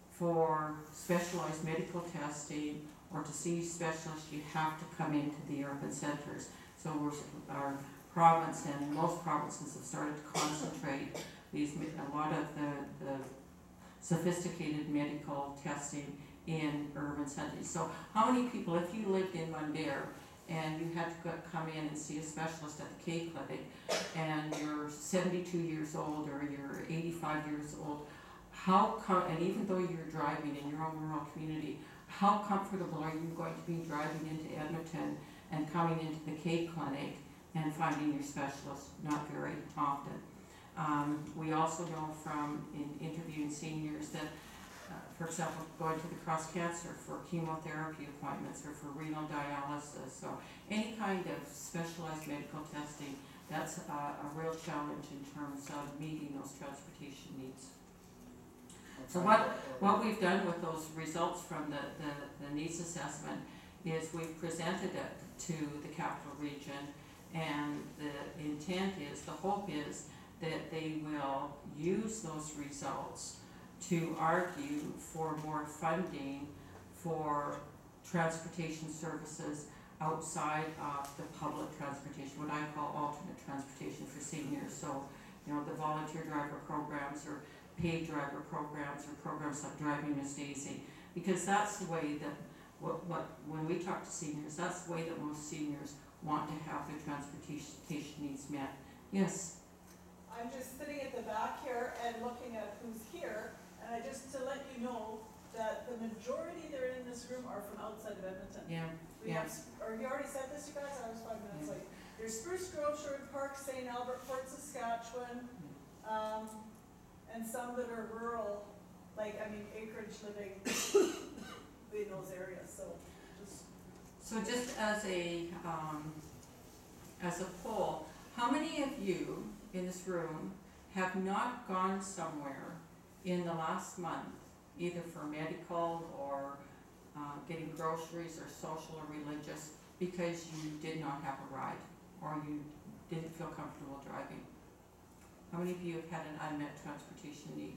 Speaker 2: for specialized medical testing or to see specialists, you have to come into the urban centers. So we're, our province and most provinces have started to concentrate these, a lot of the, the sophisticated medical testing in urban centers. So how many people, if you lived in Mundare and you had to go, come in and see a specialist at the K Clinic, and you're seventy-two years old or you're eighty-five years old, how com- and even though you're driving in your own rural community, how comfortable are you going to be driving into Edmonton and coming into the K Clinic and finding your specialist? Not very often. Um, we also know from in interviewing seniors that uh, for example, going to the cross cancer for chemotherapy appointments or for renal dialysis, or any kind of specialized medical testing, that's a, a real challenge in terms of meeting those transportation needs. So what, what we've done with those results from the, the, the needs assessment is we've presented it to the capital region, and the intent is, the hope is that they will use those results to argue for more funding for transportation services outside of the public transportation, what I call alternate transportation for seniors. So, you know, the volunteer driver programs or paid driver programs or programs like Driving Miss Daisy, because that's the way that, what, what, when we talk to seniors, that's the way that most seniors want to have their transportation needs met. Yes?
Speaker 8: I'm just sitting at the back here and looking at who's here, and I just to let you know that the majority that are in this room are from outside of Edmonton.
Speaker 2: Yeah.
Speaker 8: We
Speaker 2: Yeah.
Speaker 8: have, or you already said this, you guys, I was five minutes
Speaker 2: Yeah.
Speaker 8: late. There's Spruce Grove, Sherwood Park, Saint Albert, Fort Saskatchewan, um, and some that are rural, like, I mean, acreage living in those areas, so just.
Speaker 2: So just as a, um, as a poll, how many of you in this room have not gone somewhere in the last month, either for medical or uh, getting groceries or social or religious, because you did not have a ride or you didn't feel comfortable driving? How many of you have had an unmet transportation need?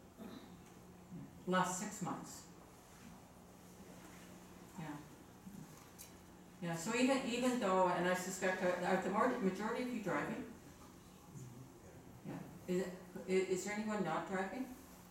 Speaker 2: Last six months. Yeah. Yeah, so even, even though, and I suspect, are, are the more, majority of you driving? Yeah. Is, it, i- is there anyone not driving?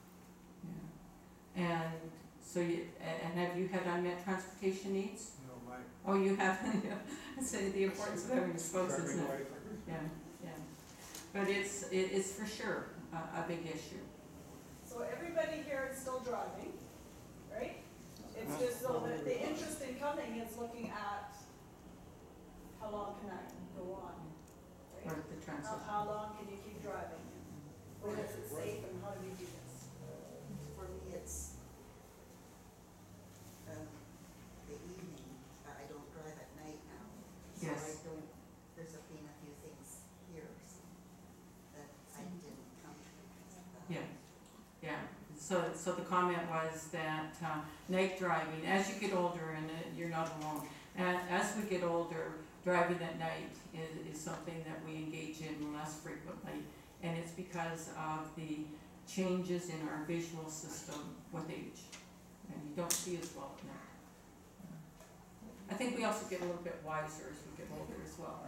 Speaker 2: Yeah. And so you, a- and have you had unmet transportation needs?
Speaker 6: No, my.
Speaker 2: Oh, you haven't, yeah. So the importance of having a spouse, isn't it?
Speaker 6: Driving
Speaker 2: Yeah, yeah. But it's, it, it's for sure a, a big issue.
Speaker 8: So everybody here is still driving, right? It's just so that the interest in coming is looking at how long can I go on,
Speaker 2: Or
Speaker 8: right?
Speaker 2: the
Speaker 8: How,
Speaker 2: transit.
Speaker 8: how long can you keep driving? When is it safe and how do we do this?
Speaker 9: For me, it's, um, the evening, I don't drive at night now. So
Speaker 2: Yes.
Speaker 9: I don't, there's been a few things here so that I didn't come to because of that.
Speaker 2: Yeah, yeah. So, so the comment was that uh, night driving, as you get older, and uh, you're not alone, and as we get older, driving at night is, is something that we engage in less frequently, and it's because of the changes in our visual system with age, and you don't see as well at night. I think we also get a little bit wiser as we get older as well.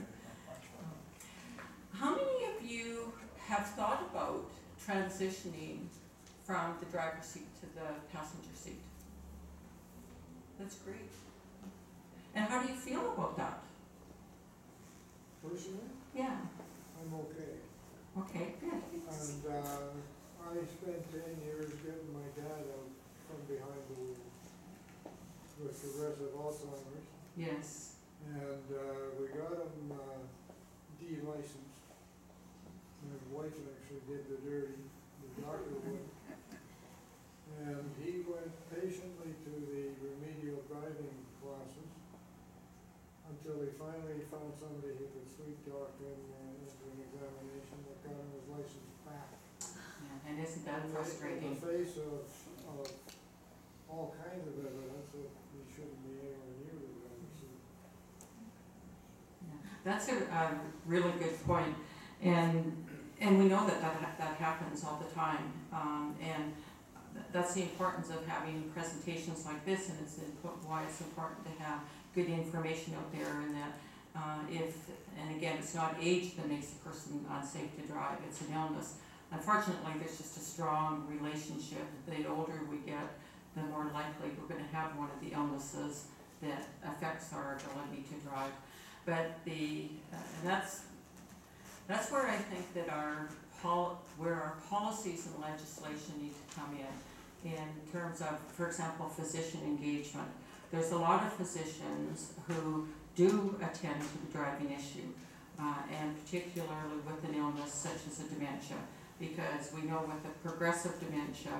Speaker 2: How many of you have thought about transitioning from the driver's seat to the passenger seat? That's great. And how do you feel about that?
Speaker 6: Personally,
Speaker 2: Yeah,
Speaker 6: I'm okay.
Speaker 2: okay, good.
Speaker 6: And, uh, I spent ten years getting my dad out from behind the wheel with progressive Alzheimer's.
Speaker 2: Yes,
Speaker 6: And, uh, we got him, uh, de-licensed. My wife actually did the dirty, the doctor would. And he went patiently to the remedial driving classes until he finally found somebody who could sweet talk him uh, into an examination that got him his license back.
Speaker 2: yeah, and isn't that
Speaker 6: In the-
Speaker 2: frustrating?
Speaker 6: In the face of, of all kinds of evidence that he shouldn't be anywhere near the driver's seat.
Speaker 2: Yeah. That's a, a really good point, and, and we know that that, ha- that happens all the time, um, and th- that's the importance of having presentations like this, and it's impo- why it's important to have good information out there, and that, uh, if, and again, it's not age that makes a person unsafe to drive, it's an illness. Unfortunately, there's just a strong relationship. The older we get, the more likely we're gonna have one of the illnesses that affects our ability to drive. But the, uh, and that's, that's where I think that our pol, where our policies and legislation need to come in, in terms of, for example, physician engagement. There's a lot of physicians who do attend to the driving issue, uh, and particularly with an illness such as a dementia, because we know with the progressive dementia,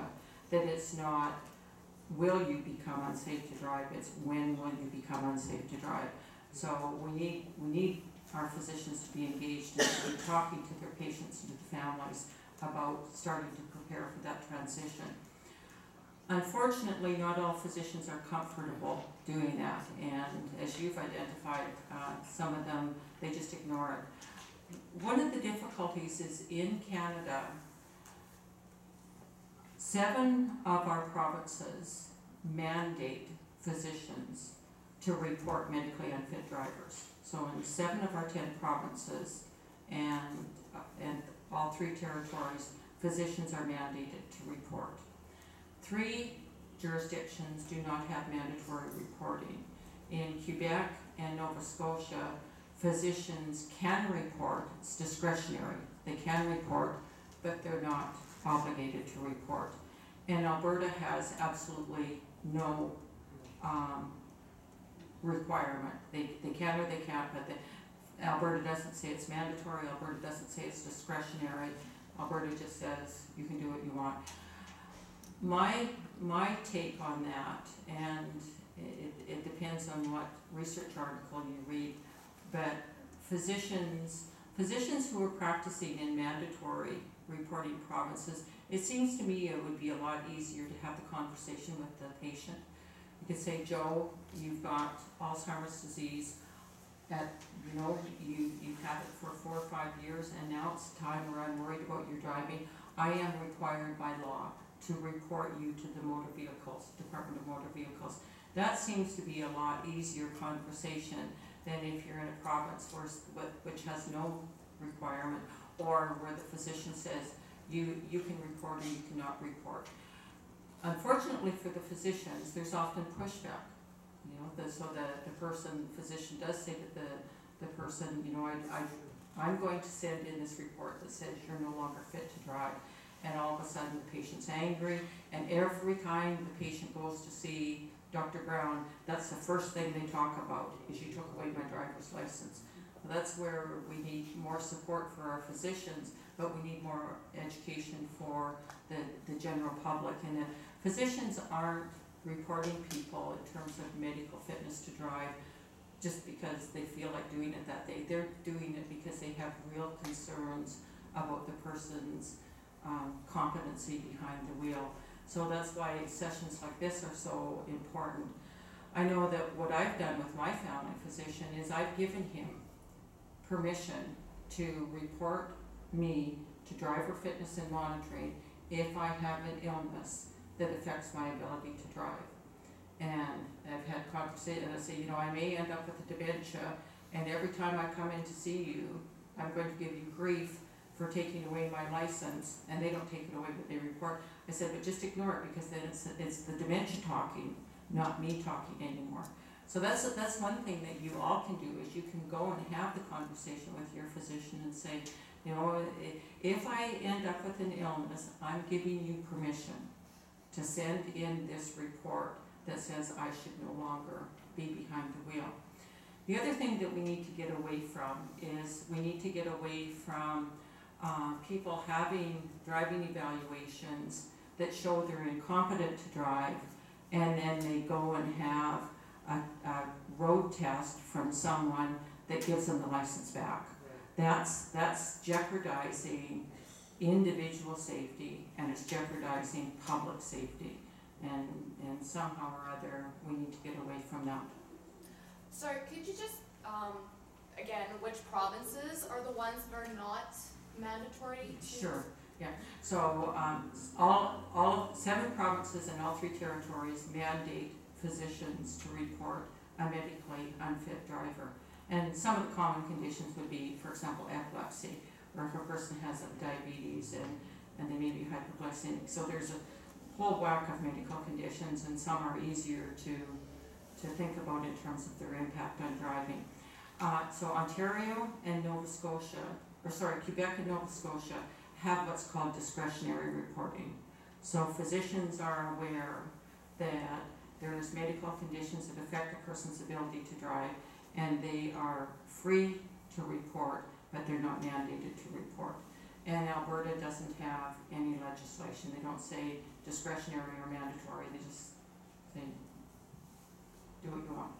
Speaker 2: that it's not, will you become unsafe to drive, it's when will you become unsafe to drive. So we need, we need our physicians to be engaged and to be talking to their patients and to the families about starting to prepare for that transition. Unfortunately, not all physicians are comfortable doing that, and as you've identified, uh, some of them, they just ignore it. One of the difficulties is in Canada, seven of our provinces mandate physicians to report medically unfit drivers. So in seven of our ten provinces and, uh, and all three territories, physicians are mandated to report. Three jurisdictions do not have mandatory reporting. In Quebec and Nova Scotia, physicians can report, it's discretionary, they can report, but they're not obligated to report. And Alberta has absolutely no um, requirement. They, they can or they can't, but the, Alberta doesn't say it's mandatory, Alberta doesn't say it's discretionary, Alberta just says you can do what you want. My, my take on that, and it, it depends on what research article you read, but physicians, physicians who are practicing in mandatory reporting provinces, it seems to me it would be a lot easier to have the conversation with the patient. You could say, Joe, you've got Alzheimer's disease, that, you know, you, you've had it for four or five years, and now it's time where I'm worried about your driving. I am required by law to report you to the motor vehicles, Department of Motor Vehicles. That seems to be a lot easier conversation than if you're in a province where, which has no requirement, or where the physician says you, you can report or you cannot report. Unfortunately for the physicians, there's often pushback. You know, the, so the, the person, physician does say to the, the person, you know, I, I, I'm going to send in this report that says you're no longer fit to drive. And all of a sudden the patient's angry, and every time the patient goes to see Doctor Brown, that's the first thing they talk about, is you took away my driver's license. That's where we need more support for our physicians, but we need more education for the, the general public. And the physicians aren't reporting people in terms of medical fitness to drive just because they feel like doing it that day. They're doing it because they have real concerns about the person's um, competency behind the wheel. So that's why sessions like this are so important. I know that what I've done with my family physician is I've given him permission to report me to driver fitness and monitoring if I have an illness that affects my ability to drive. And I've had conversations, and I say, you know, I may end up with a dementia, and every time I come in to see you, I'm going to give you grief for taking away my license, and they don't take it away, but they report. I said, but just ignore it, because then it's, it's the dementia talking, not me talking anymore. So that's, that's one thing that you all can do, is you can go and have the conversation with your physician and say, you know, if I end up with an illness, I'm giving you permission to send in this report that says I should no longer be behind the wheel. The other thing that we need to get away from is we need to get away from uh, people having driving evaluations that show they're incompetent to drive, and then they go and have a, a road test from someone that gives them the license back. That's, that's jeopardizing individual safety, and it's jeopardizing public safety. And, and somehow or other, we need to get away from that.
Speaker 1: Sorry, could you just, um, again, which provinces are the ones that are not mandatory to?
Speaker 2: Sure, yeah. So um, all, all seven provinces and all three territories mandate physicians to report a medically unfit driver. And some of the common conditions would be, for example, epilepsy, or if a person has diabetes and, and they may be hypoglycemic. So there's a whole whack of medical conditions, and some are easier to, to think about in terms of their impact on driving. Uh, so Ontario and Nova Scotia, or sorry, Quebec and Nova Scotia have what's called discretionary reporting. So physicians are aware that there's medical conditions that affect a person's ability to drive, and they are free to report, but they're not mandated to report. And Alberta doesn't have any legislation. They don't say discretionary or mandatory. They just say, do what you want.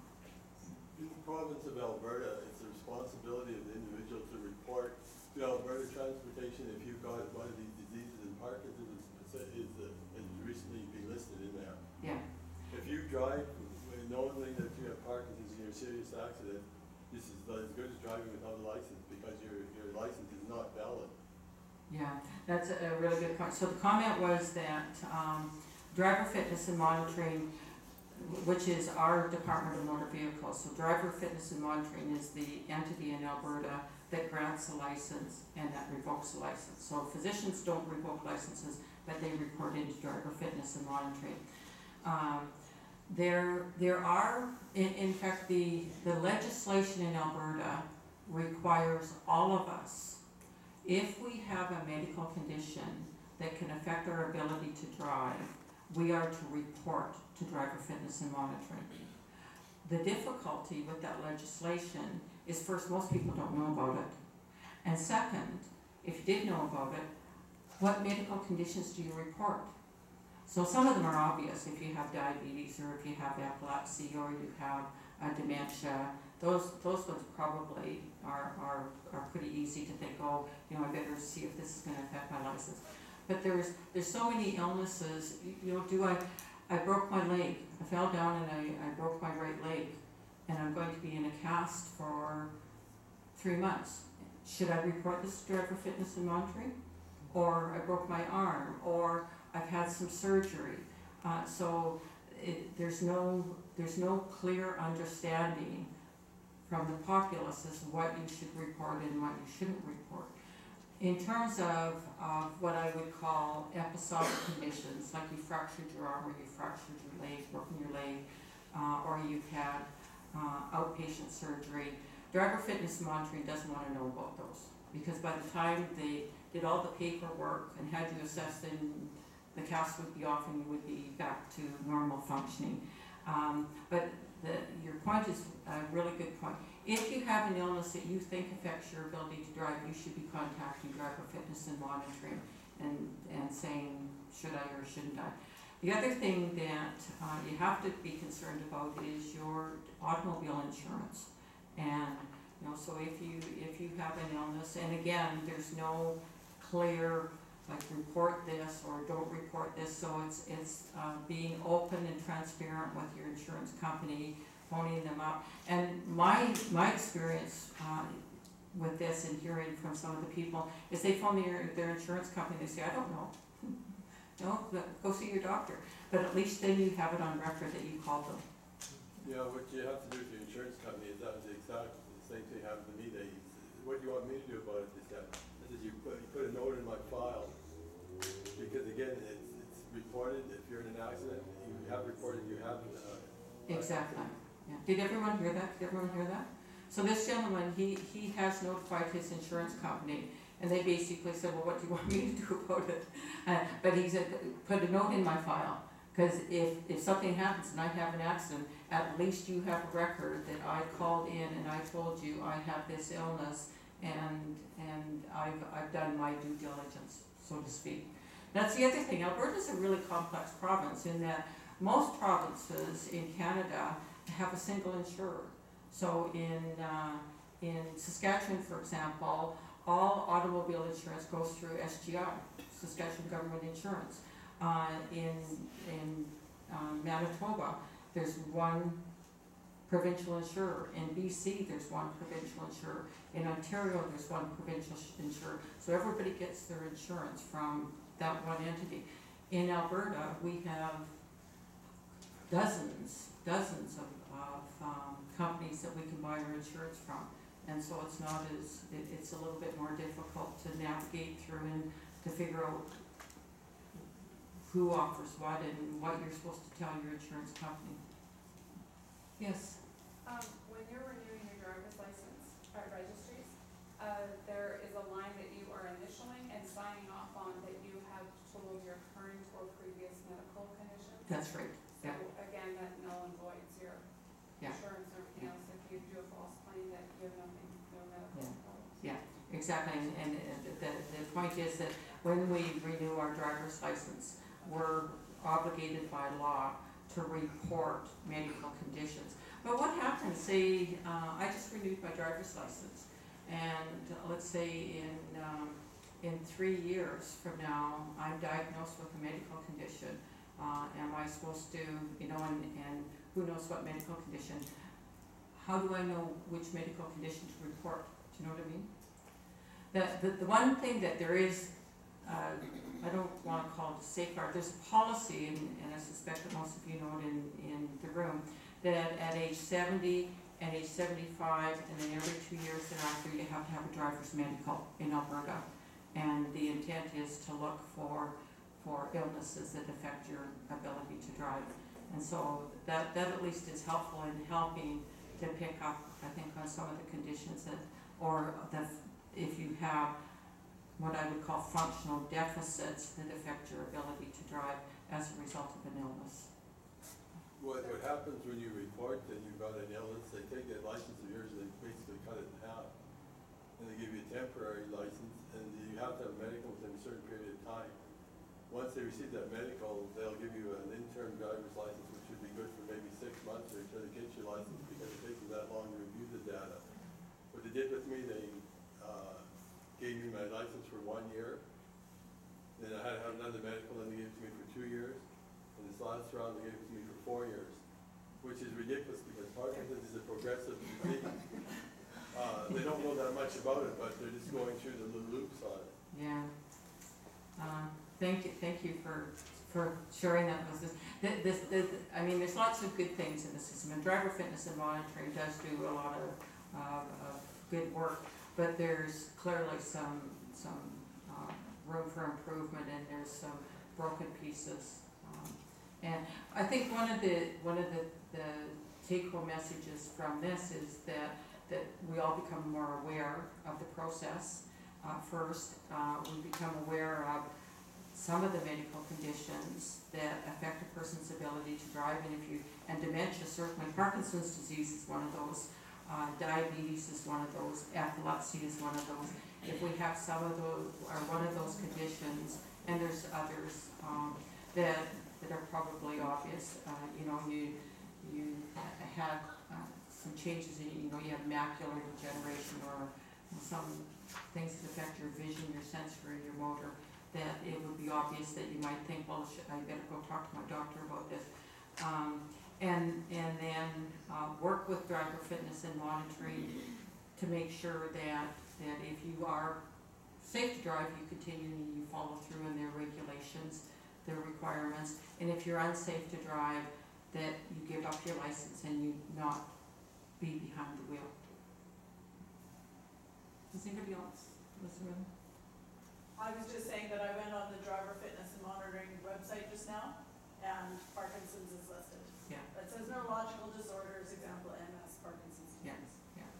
Speaker 3: In the province of Alberta, it's the responsibility of the individual to report to Alberta Transportation if you've got one of these diseases, and Parkinson's is, is, uh, is recently been listed in there.
Speaker 2: Yeah.
Speaker 3: If you drive with knowing that you have Parkinson's in your serious accident, this is as good as driving without a license because your, your license is not valid.
Speaker 2: Yeah, that's a a really good point. So the comment was that um, driver fitness and monitoring, which is our Department of Motor Vehicles. So driver fitness and monitoring is the entity in Alberta that grants a license and that revokes a license. So physicians don't revoke licenses, but they report into driver fitness and monitoring. Um, there, there are, in, in fact, the, the legislation in Alberta requires all of us, if we have a medical condition that can affect our ability to drive, we are to report to driver fitness and monitoring. The difficulty with that legislation is, first, most people don't know about it. And second, if you did know about it, what medical conditions do you report? So some of them are obvious. If you have diabetes, or if you have epilepsy, or you have uh, dementia, those those ones probably are, are, are pretty easy to think, oh, you know, I better see if this is going to affect my license. But there's there's so many illnesses. You, you know, do I, I broke my leg. I fell down and I, I broke my right leg, and I'm going to be in a cast for three months. Should I report this to driver fitness and monitoring? Or I broke my arm, or I've had some surgery. Uh, so it, there's no there's no clear understanding from the populace as to what you should report and what you shouldn't report. In terms of, of what I would call episodic conditions, like you fractured your arm, or you fractured your leg, broken your leg, uh, or you've had uh, outpatient surgery, driver fitness monitoring doesn't want to know about those, because by the time they did all the paperwork and had you assessed, then the cast would be off and you would be back to normal functioning. Um, but the, your point is a really good point. If you have an illness that you think affects your ability to drive, you should be contacting driver fitness and monitoring and, and saying, should I or shouldn't I? The other thing that uh, you have to be concerned about is your automobile insurance. And you know, so if you if you have an illness, and again, there's no clear like report this or don't report this, so it's it's uh, being open and transparent with your insurance company, phoning them up. And my my experience uh, with this and hearing from some of the people is they phone their their insurance company. They say, I don't know. No, go see your doctor. But at least then you have it on record that you called them.
Speaker 3: Yeah, what you have to do with your insurance company is that was exactly the same thing happened to me. They, what you want me to do about it is that, is you put, you put a note in my file, because again, it's, it's reported, if you're in an accident, you have reported you have, uh.
Speaker 2: Exactly, yeah. Did everyone hear that? Did everyone hear that? So this gentleman, he, he has notified his insurance company, and they basically said, well, what do you want me to do about it? Uh, but he said, put a note in my file, because if, if something happens and I have an accident, at least you have a record that I called in and I told you I have this illness, and and I've, I've done my due diligence, so to speak. That's the other thing. Alberta's a really complex province in that most provinces in Canada have a single insurer. So in uh, in Saskatchewan, for example, all automobile insurance goes through S G I, Saskatchewan Government Insurance. Uh, in in um, Manitoba, there's one provincial insurer. In B C, there's one provincial insurer. In Ontario, there's one provincial insurer. So everybody gets their insurance from that one entity. In Alberta, we have dozens, dozens of, of um, companies that we can buy our insurance from. And so it's not as, it, it's a little bit more difficult to navigate through and to figure out who offers what and what you're supposed to tell your insurance company. Yes?
Speaker 10: Um, when you're renewing your driver's license at registries, uh, there is a line that you are initialing and signing off on that you have told your current or previous medical conditions.
Speaker 2: That's right.
Speaker 10: So
Speaker 2: Yeah.
Speaker 10: again, that null and voids your
Speaker 2: Yeah.
Speaker 10: insurance or anything else if you do a false claim that you have nothing, no medical
Speaker 2: Yeah.
Speaker 10: problems.
Speaker 2: Yeah, exactly, and, and the, the point is that when we renew our driver's license, we're obligated by law to report medical conditions. But what happens, say, uh, I just renewed my driver's license, and uh, let's say in, um, in three years from now, I'm diagnosed with a medical condition. Uh, am I supposed to, you know, and, and who knows what medical condition? How do I know which medical condition to report? Do you know what I mean? The, the, the one thing that there is, uh, I don't want to call it a safeguard, there's a policy, and, and I suspect that most of you know it in, in the room, that at age seventy and age seventy-five, and then every two years thereafter, you have to have a driver's medical in Alberta. And the intent is to look for, for illnesses that affect your ability to drive. And so that, that at least is helpful in helping to pick up, I think, on some of the conditions that, or the, if you have what I would call functional deficits that affect your ability to drive as a result of an illness.
Speaker 3: What, what happens when you report that you've got an illness, they take that license of yours and they basically cut it in half. And they give you a temporary license, and you have to have medical within a certain period of time. Once they receive that medical, they'll give you an interim driver's license, which should be good for maybe six months or until they get your license, because it takes them that long to review the data. What they did with me, they uh, gave me my license for one year. Then I had to have another medical, then they gave it to me for two years. And this last round, they gave it to me for four years, which is ridiculous because Parkinson's is a progressive disease. Uh, they don't know that much about it, but they're just going through the little loops on it.
Speaker 2: Yeah. Uh, thank you, thank you for for sharing that with us. This, this, this, I mean, there's lots of good things in the system, and driver fitness and monitoring does do a lot of, uh, of good work, but there's clearly some some uh, room for improvement, and there's some broken pieces. Um, and I think one of the one of the, the take-home messages from this is that that we all become more aware of the process. Uh, first, uh, we become aware of some of the medical conditions that affect a person's ability to drive, and if you, and dementia certainly, Parkinson's disease is one of those, uh, diabetes is one of those, epilepsy is one of those. If we have some of those, or one of those conditions, and there's others um, that that are probably obvious, uh, you know, you you have uh, some changes in, you know, you have macular degeneration or some things that affect your vision, your sensory, your motor, that it would be obvious that you might think, well, should, I better go talk to my doctor about this. Um, and, and then uh, work with driver fitness and monitoring to make sure that, that if you are safe to drive, you continue, you follow through in their regulations, their requirements. And if you're unsafe to drive, that you give up your license and you not be behind the wheel. Does anybody else listen?
Speaker 8: I was just saying that I went on the driver fitness and monitoring website just now, and Parkinson's is listed.
Speaker 2: Yeah.
Speaker 8: It says neurological disorders, example M S, Parkinson's
Speaker 2: Yeah,
Speaker 8: disease.
Speaker 2: yeah.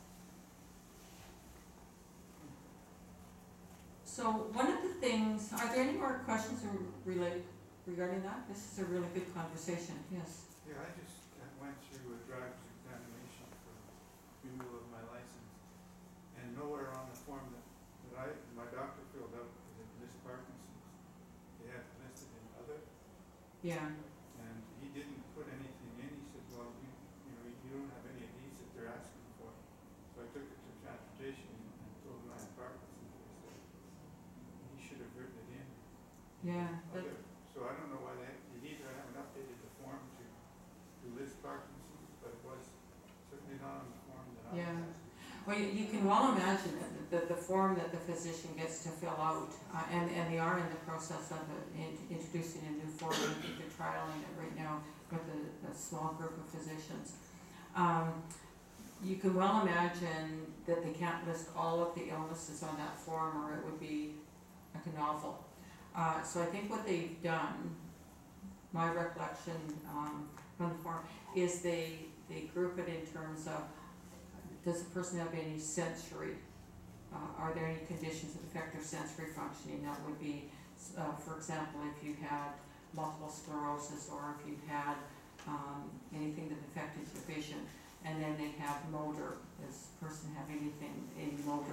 Speaker 2: So one of the things, are there any more questions or related regarding that? This is a really good conversation. Yes.
Speaker 11: Yeah, I just uh, went through a driver's examination for renewal of my license, and nowhere on the form that, that I, my doctor filled out, did it list Parkinson's. They have it listed in other,
Speaker 2: Yeah.
Speaker 11: and he didn't put anything in. He said, well, you, you know, you don't have any of these that they're asking for. So I took it to transportation and told him I had Parkinson's. They said, he should have written it in.
Speaker 2: Yeah. That,
Speaker 11: Other. So I don't know why they, you either haven't updated the form to, to list Parkinson's, but it was certainly not on the form that I
Speaker 2: Yeah.
Speaker 11: was asking.
Speaker 2: well, you, you can well imagine that the, the form that the physician gets to fill out, uh, and, and they are in the process of uh, in, introducing a new form. I think they're trialing it right now with a, a small group of physicians. Um, you can well imagine that they can't list all of the illnesses on that form, or it would be like a novel. Uh, so I think what they've done, my recollection um, from the form, is they, they group it in terms of, does the person have any sensory, uh, are there any conditions that affect their sensory functioning? That would be, uh, for example, if you had multiple sclerosis, or if you had um, anything that affected your vision. And then they have motor, does the person have anything, any motor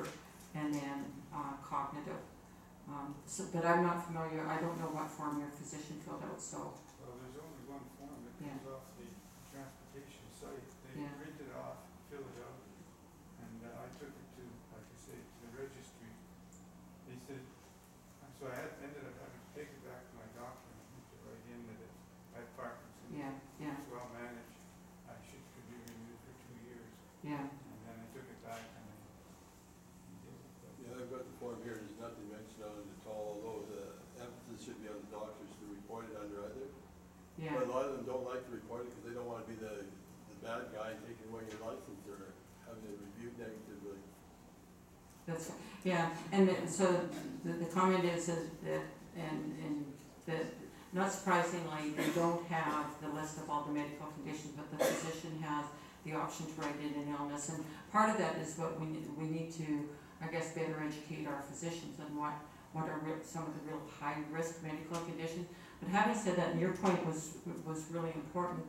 Speaker 2: and then, uh, cognitive. Um, so, but I'm not familiar, I don't know what form your physician filled out, so,
Speaker 11: Well, there's only one form that
Speaker 2: Yeah.
Speaker 11: comes off the transportation site. They
Speaker 2: Yeah.
Speaker 11: print it off, fill it out, and uh, I took it to, like I say, to the registry. They said, and so I had, ended up having to take it back to my doctor and to write in that it had Parkinson's.
Speaker 2: yeah, yeah,
Speaker 11: It's well managed. I should, could be renewed for two years.
Speaker 2: yeah.
Speaker 11: And then I took it back and I did it. But
Speaker 3: Yeah, I've got the form here, there's nothing mentioned on it at all, although the emphasis should be on the doctors to report it under either.
Speaker 2: Yeah,
Speaker 3: But a lot of them don't like to report it because they don't want to be the, the bad guy and taking away your license or having it reviewed negatively.
Speaker 2: that's, yeah, and then, so the, the comment is, is that, and, and that, not surprisingly, they don't have the list of all the medical conditions, but the physician has the option to write in an illness, and part of that is what we need, we need to, I guess, better educate our physicians on what, what are real, some of the real high-risk medical conditions. But having said that, and your point was, was really important,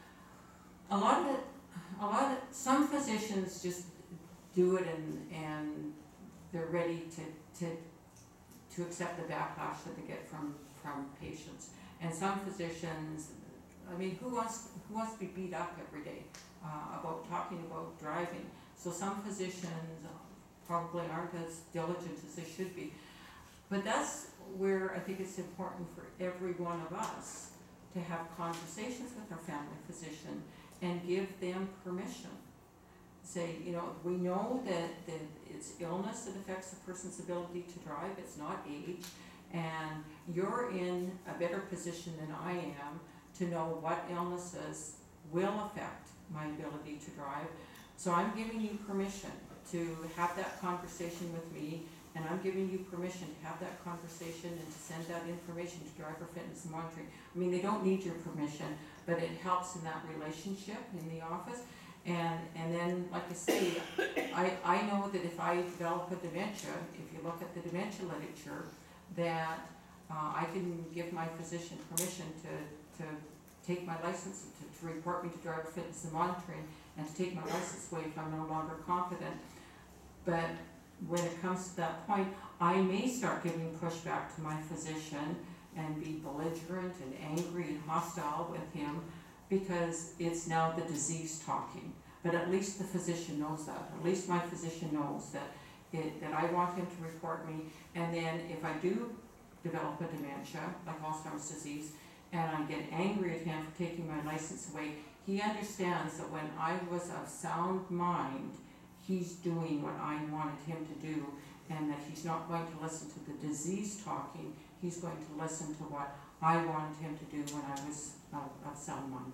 Speaker 2: a lot of it, a lot of, some physicians just do it and, and they're ready to, to, to accept the backlash that they get from, from patients. And some physicians, I mean, who wants, who wants to be beat up every day, uh, about talking about driving? So some physicians probably aren't as diligent as they should be. But that's where I think it's important for every one of us to have conversations with our family physician and give them permission. Say, you know, we know that, that it's illness that affects a person's ability to drive, it's not age, and you're in a better position than I am to know what illnesses will affect my ability to drive. So I'm giving you permission to have that conversation with me, and I'm giving you permission to have that conversation and to send that information to Driver Fitness and Monitoring. I mean, they don't need your permission, but it helps in that relationship in the office. And, and then, like I say, I, I know that if I develop a dementia, if you look at the dementia literature, that uh, I can give my physician permission to, to take my license, to, to report me to Driver Fitness and Monitoring, and to take my license away if I'm no longer competent. But when it comes to that point, I may start giving pushback to my physician and be belligerent and angry and hostile with him because it's now the disease talking. But at least the physician knows that. At least my physician knows that it, that I want him to report me. And then if I do develop a dementia, like Alzheimer's disease, and I get angry at him for taking my license away, he understands that when I was of sound mind, he's doing what I wanted him to do, and that he's not going to listen to the disease talking, he's going to listen to what I wanted him to do when I was of, of sound mind.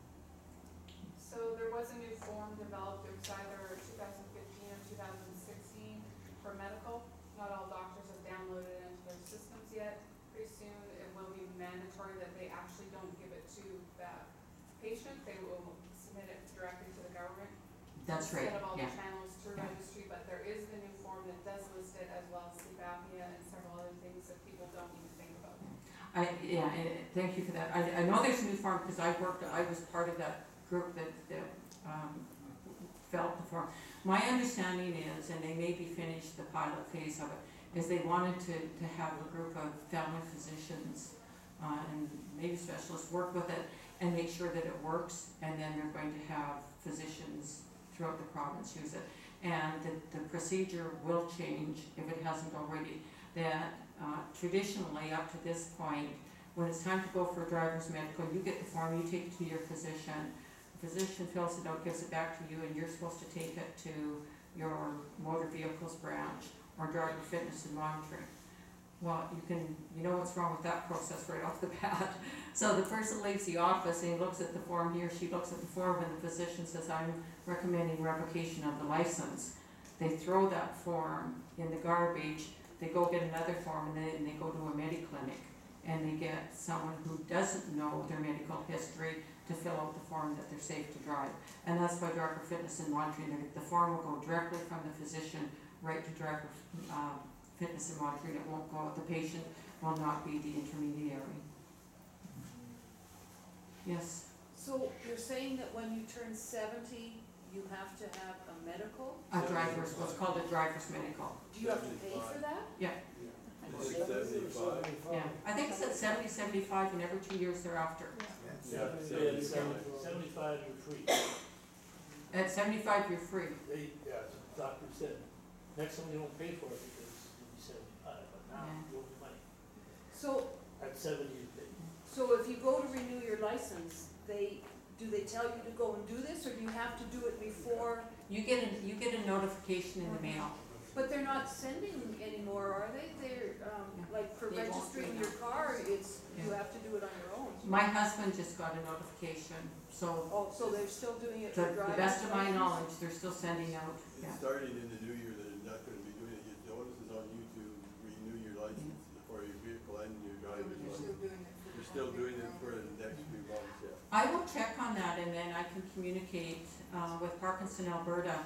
Speaker 10: So there was a new form developed, it was either two thousand fifteen or two thousand sixteen for medical. Not all doctors have downloaded it into their systems yet. Pretty soon it will be mandatory that they actually don't give it to the patient, they will submit it directly to the government.
Speaker 2: That's right,
Speaker 10: Instead of all
Speaker 2: yeah.
Speaker 10: the channels through
Speaker 2: Yeah.
Speaker 10: registry, but there is the new form that does list it as well as sleep apnea and several other things that people don't even think about.
Speaker 2: I, yeah, and thank you for that. I, I know there's a new form because I worked, I was part of that group that, that um, developed the form. My understanding is, and they may be finished the pilot phase of it, is they wanted to, to have a group of family physicians uh, and maybe specialists work with it and make sure that it works, and then they're going to have physicians throughout the province use it. And the, the procedure will change if it hasn't already. That uh, traditionally, up to this point, when it's time to go for a driver's medical, you get the form, you take it to your physician, the physician fills it out, gives it back to you, and you're supposed to take it to your motor vehicles branch or Driver Fitness and Monitoring. Well, you can, you know what's wrong with that process right off the bat. So the person leaves the office and he looks at the form, he or she looks at the form, and the physician says, I'm recommending revocation of the license. They throw that form in the garbage, they go get another form, and then they go to a Mediclinic, and they get someone who doesn't know their medical history to fill out the form that they're safe to drive. And that's why Driver Fitness and Monitoring, the form will go directly from the physician right to Driver uh, Fitness and Monitoring. It won't go, the patient will not be the intermediary. Yes?
Speaker 7: So you're saying that when you turn seventy, you have to have a medical?
Speaker 2: A driver's, what's called a driver's medical.
Speaker 7: Do you have to pay for that?
Speaker 2: Yeah,
Speaker 3: Is it seventy-five?
Speaker 2: yeah. I think it's at seventy, seventy-five, and every two years thereafter.
Speaker 3: Yeah,
Speaker 12: Yeah,
Speaker 3: seventy-five.
Speaker 12: seventy- seventy-five, you're free.
Speaker 2: At seventy-five, you're free.
Speaker 12: They, yeah, as the doctor said, next time you don't pay for it because you'll be seventy-five, but now
Speaker 2: Yeah.
Speaker 12: you owe the money.
Speaker 7: So,
Speaker 12: At seventy, you pay.
Speaker 7: so if you go to renew your license, they, do they tell you to go and do this, or do you have to do it before?
Speaker 2: You get a, you get a notification in the mail.
Speaker 7: But they're not sending anymore, are they? They're, um, like for
Speaker 2: They won't do
Speaker 7: registering
Speaker 2: that.
Speaker 7: your car, it's, you
Speaker 2: Yeah.
Speaker 7: have to do it on your own.
Speaker 2: My husband just got a notification, so
Speaker 7: Oh, so they're still doing it
Speaker 2: to
Speaker 7: for
Speaker 2: the
Speaker 7: driving?
Speaker 2: best of my
Speaker 7: license?
Speaker 2: knowledge, they're still sending out, yeah.
Speaker 3: It's starting in the new year that they're not gonna be doing it, you notices on you to renew your license for your vehicle and your driver's
Speaker 7: They're still
Speaker 3: license.
Speaker 7: doing it for.
Speaker 3: They're still doing it for the next few months, yeah.
Speaker 2: I will check on that and then I can communicate, uh, with Parkinson Alberta.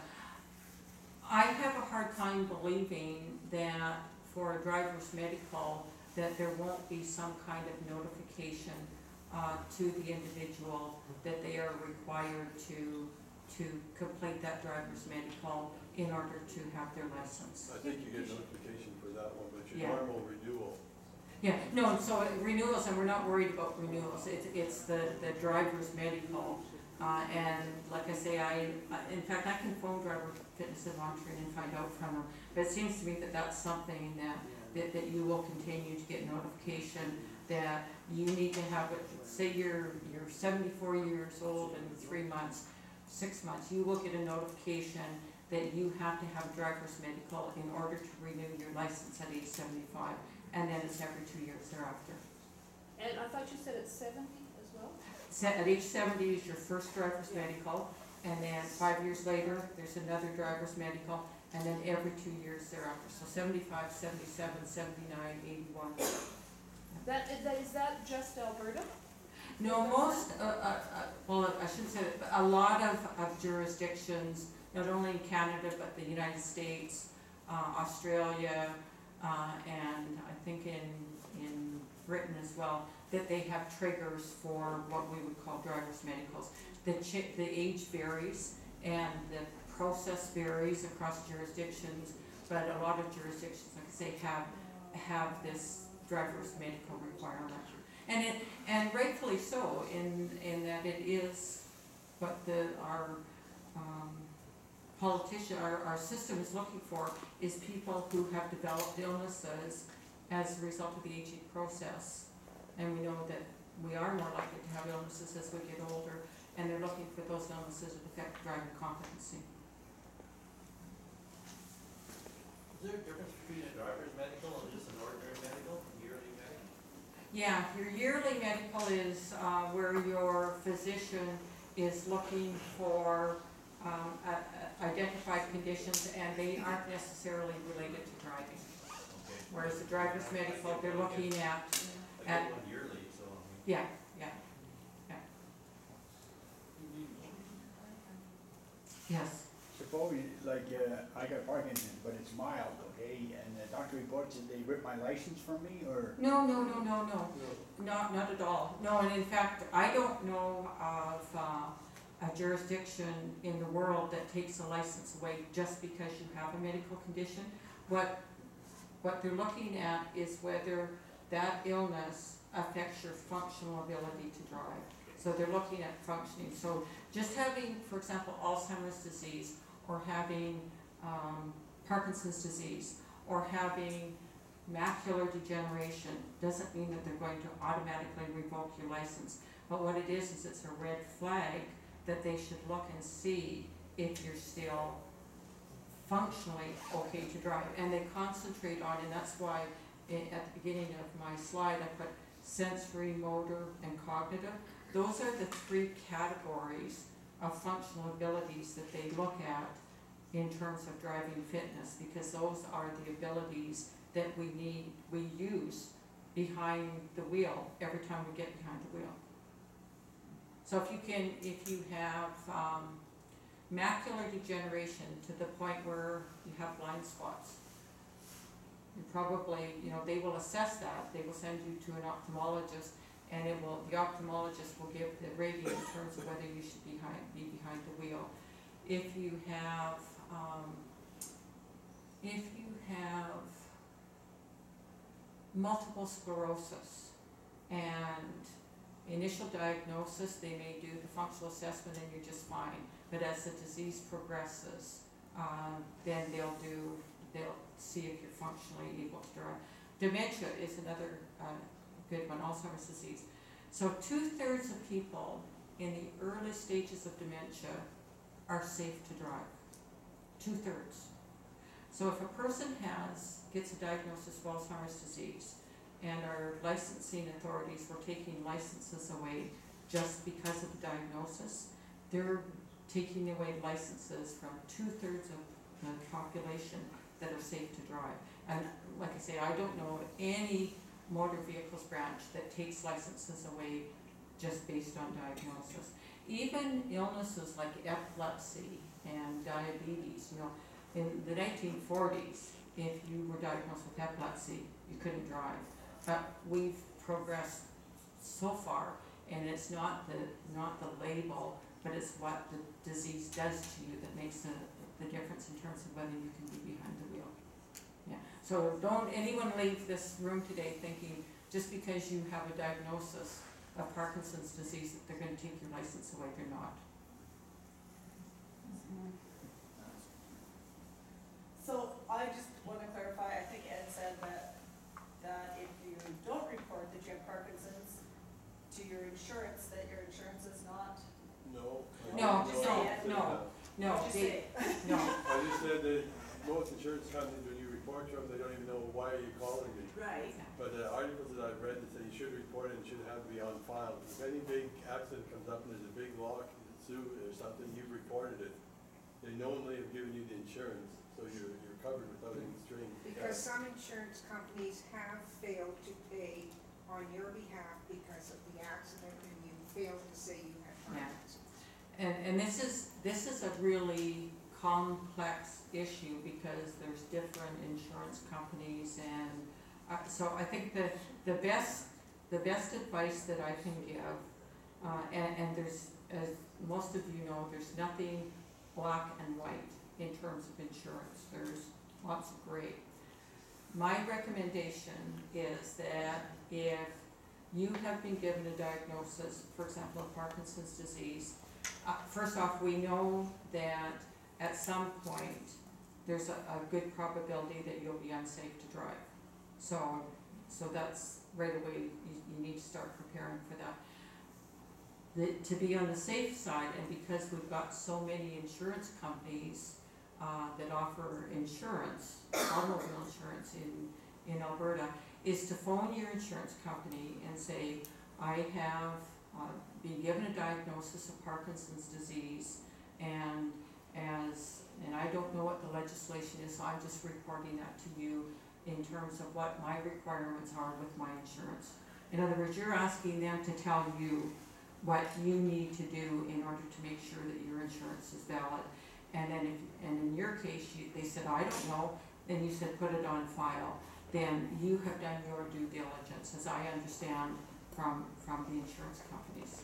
Speaker 2: I have a hard time believing that for a driver's medical, that there won't be some kind of notification, uh, to the individual that they are required to, to complete that driver's medical in order to have their license.
Speaker 3: I think you get notification for that one, but your
Speaker 2: Yeah.
Speaker 3: normal renewal,
Speaker 2: Yeah, no, so renewals, and we're not worried about renewals, it's, it's the, the driver's medical. Uh, and like I say, I, I- in fact, I can phone driver fitness and monitoring and find out from them. But it seems to me that that's something that, that, that you will continue to get notification that you need to have it, say you're, you're seventy-four years old in three months, six months, you will get a notification that you have to have driver's medical in order to renew your license at age seventy-five. And then it's every two years thereafter.
Speaker 7: And I thought you said it's seventy as well?
Speaker 2: Se- At age seventy is your first driver's medical, and then five years later, there's another driver's medical, and then every two years thereafter. So seventy-five, seventy-seven, seventy-nine, eighty-one.
Speaker 7: That, is that, is that just Alberta?
Speaker 2: No, most, uh, uh, uh, well, I shouldn't say that, but a lot of, of jurisdictions, not only in Canada, but the United States, uh, Australia, uh, and I think in, in Britain as well, that they have triggers for what we would call driver's medicals. The chi- the age varies and the process varies across jurisdictions, but a lot of jurisdictions, like I say, have, have this driver's medical requirement. And it, and rightfully so, in, in that it is what the, our, um, politician, our, our system is looking for, is people who have developed illnesses as a result of the aging process. And we know that we are more likely to have illnesses as we get older, and they're looking for those illnesses that affect driving competency.
Speaker 4: Is there a difference between a driver's medical and just an ordinary medical, yearly medical?
Speaker 2: Yeah, your yearly medical is, uh, where your physician is looking for, um, a- a- identified conditions, and they aren't necessarily related to driving.
Speaker 4: Okay.
Speaker 2: Whereas the driver's medical, they're looking at,
Speaker 4: I
Speaker 2: at-
Speaker 4: get one yearly, so I mean.
Speaker 2: yeah, yeah, yeah. Yes,
Speaker 13: Suppose, like, uh, I got Parkinson's, but it's mild, okay, and the doctor reports that they ripped my license from me, or?
Speaker 2: no, no, no, no, no, not, not at all. No, and in fact, I don't know of, uh, a jurisdiction in the world that takes a license away just because you have a medical condition. What, what they're looking at is whether that illness affects your functional ability to drive. So they're looking at functioning. So just having, for example, Alzheimer's disease, or having um, Parkinson's disease, or having macular degeneration doesn't mean that they're going to automatically revoke your license. But what it is, is it's a red flag that they should look and see if you're still functionally okay to drive. And they concentrate on, and that's why i- at the beginning of my slide I put sensory, motor, and cognitive. Those are the three categories of functional abilities that they look at in terms of driving fitness, because those are the abilities that we need, we use behind the wheel every time we get behind the wheel. So if you can, if you have um, macular degeneration to the point where you have blind spots, you probably, you know, they will assess that, they will send you to an ophthalmologist, and it will, the ophthalmologist will give the rating in terms of whether you should be behind, be behind the wheel. if you have, um, if you have multiple sclerosis and initial diagnosis, they may do the functional assessment and you're just fine. But as the disease progresses, um, then they'll do, they'll see if you're functionally able to drive. Dementia is another uh, good one, Alzheimer's disease. So two-thirds of people in the early stages of dementia are safe to drive. Two-thirds. So if a person has, gets a diagnosis of Alzheimer's disease, and our licensing authorities were taking licenses away just because of the diagnosis, they're taking away licenses from two-thirds of the population that are safe to drive. And like I say, I don't know of any motor vehicles branch that takes licenses away just based on diagnosis. Even illnesses like epilepsy and diabetes, you know, in the nineteen forties, if you were diagnosed with epilepsy, you couldn't drive. But we've progressed so far, and it's not the not the label, but it's what the disease does to you that makes the, the difference in terms of whether you can be behind the wheel. Yeah. So don't anyone leave this room today thinking just because you have a diagnosis of Parkinson's disease that they're going to take your license away. They're not.
Speaker 8: So I just want to clarify, I think Ed said that, that if you don't report that you have Parkinson's to your insurance, that your insurance is not.
Speaker 3: No.
Speaker 2: No,
Speaker 8: Just
Speaker 2: no,
Speaker 8: say it.
Speaker 2: no, no,
Speaker 8: Just
Speaker 2: they,
Speaker 8: say it.
Speaker 2: no.
Speaker 3: I just said that most insurance companies, when you report to them, they don't even know why you're calling me.
Speaker 8: Right.
Speaker 3: But the articles that I've read that say you should report it and should have to be on file. If any big accident comes up and there's a big lock, suit or something, you've reported it. They knowingly have given you the insurance, so you're, you're covered without any strings.
Speaker 14: Because some insurance companies have failed to pay on your behalf because of the accident and you failed to say you had
Speaker 2: Yeah.
Speaker 14: Parkinson's.
Speaker 2: And, and this is, this is a really complex issue because there's different insurance companies and, uh, so I think the, the best, the best advice that I can give, uh, and, and there's, as most of you know, there's nothing black and white in terms of insurance. There's lots of gray. My recommendation is that if you have been given a diagnosis, for example, of Parkinson's disease, uh, first off, we know that at some point there's a, a good probability that you'll be unsafe to drive. So, so that's right away, you, you need to start preparing for that. The, to be on the safe side, and because we've got so many insurance companies uh, that offer insurance, automobile insurance in, in Alberta, is to phone your insurance company and say, I have uh, been given a diagnosis of Parkinson's disease, and as and I don't know what the legislation is, so I'm just reporting that to you in terms of what my requirements are with my insurance. In other words, you're asking them to tell you what you need to do in order to make sure that your insurance is valid. And then if, and in your case, you, they said, I don't know, then you said put it on file. Then you have done your due diligence, as I understand from, from the insurance companies.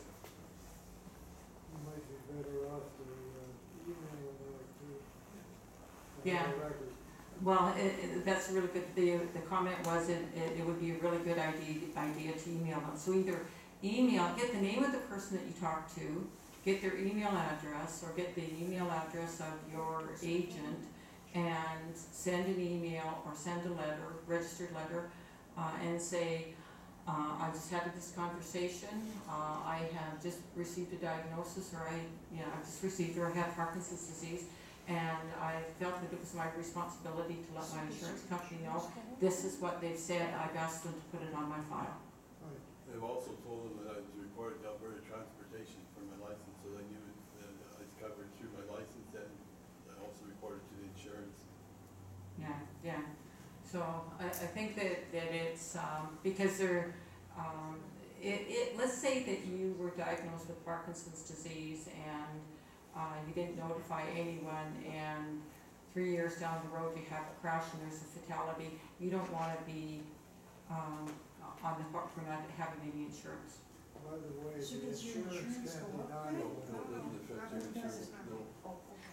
Speaker 6: You might be better off to uh, email them out too.
Speaker 2: Yeah. Well, it, it, that's really good. The, the comment was it, it, it would be a really good idea, idea to email them. So either email, get the name of the person that you talk to, get their email address, or get the email address of your agent, and send an email or send a letter, registered letter, uh, and say, uh, I just had this conversation, uh, I have just received a diagnosis, or I, you know, I've just received, or I have Parkinson's disease, and I felt that it was my responsibility to let my insurance company know, this is what they've said, I've asked them to put it on my file.
Speaker 3: They've also told them that I was reported to Alberta Transportation for my license, so they knew that I was covered through my license, and I also reported to the insurance.
Speaker 2: Yeah, yeah. So I, I think that, that it's, um, because they're, um, it, it, let's say that you were diagnosed with Parkinson's disease and uh, you didn't notify anyone, and three years down the road you have a crash and there's a fatality. You don't want to be um, on the hook for not having any insurance.
Speaker 6: By the way,
Speaker 14: So
Speaker 6: the
Speaker 14: does your
Speaker 6: insurance
Speaker 14: insurance
Speaker 6: can't
Speaker 14: go up?
Speaker 6: deny
Speaker 3: No,
Speaker 6: it.
Speaker 3: no, it doesn't affect your insurance, no.
Speaker 14: Oh, okay.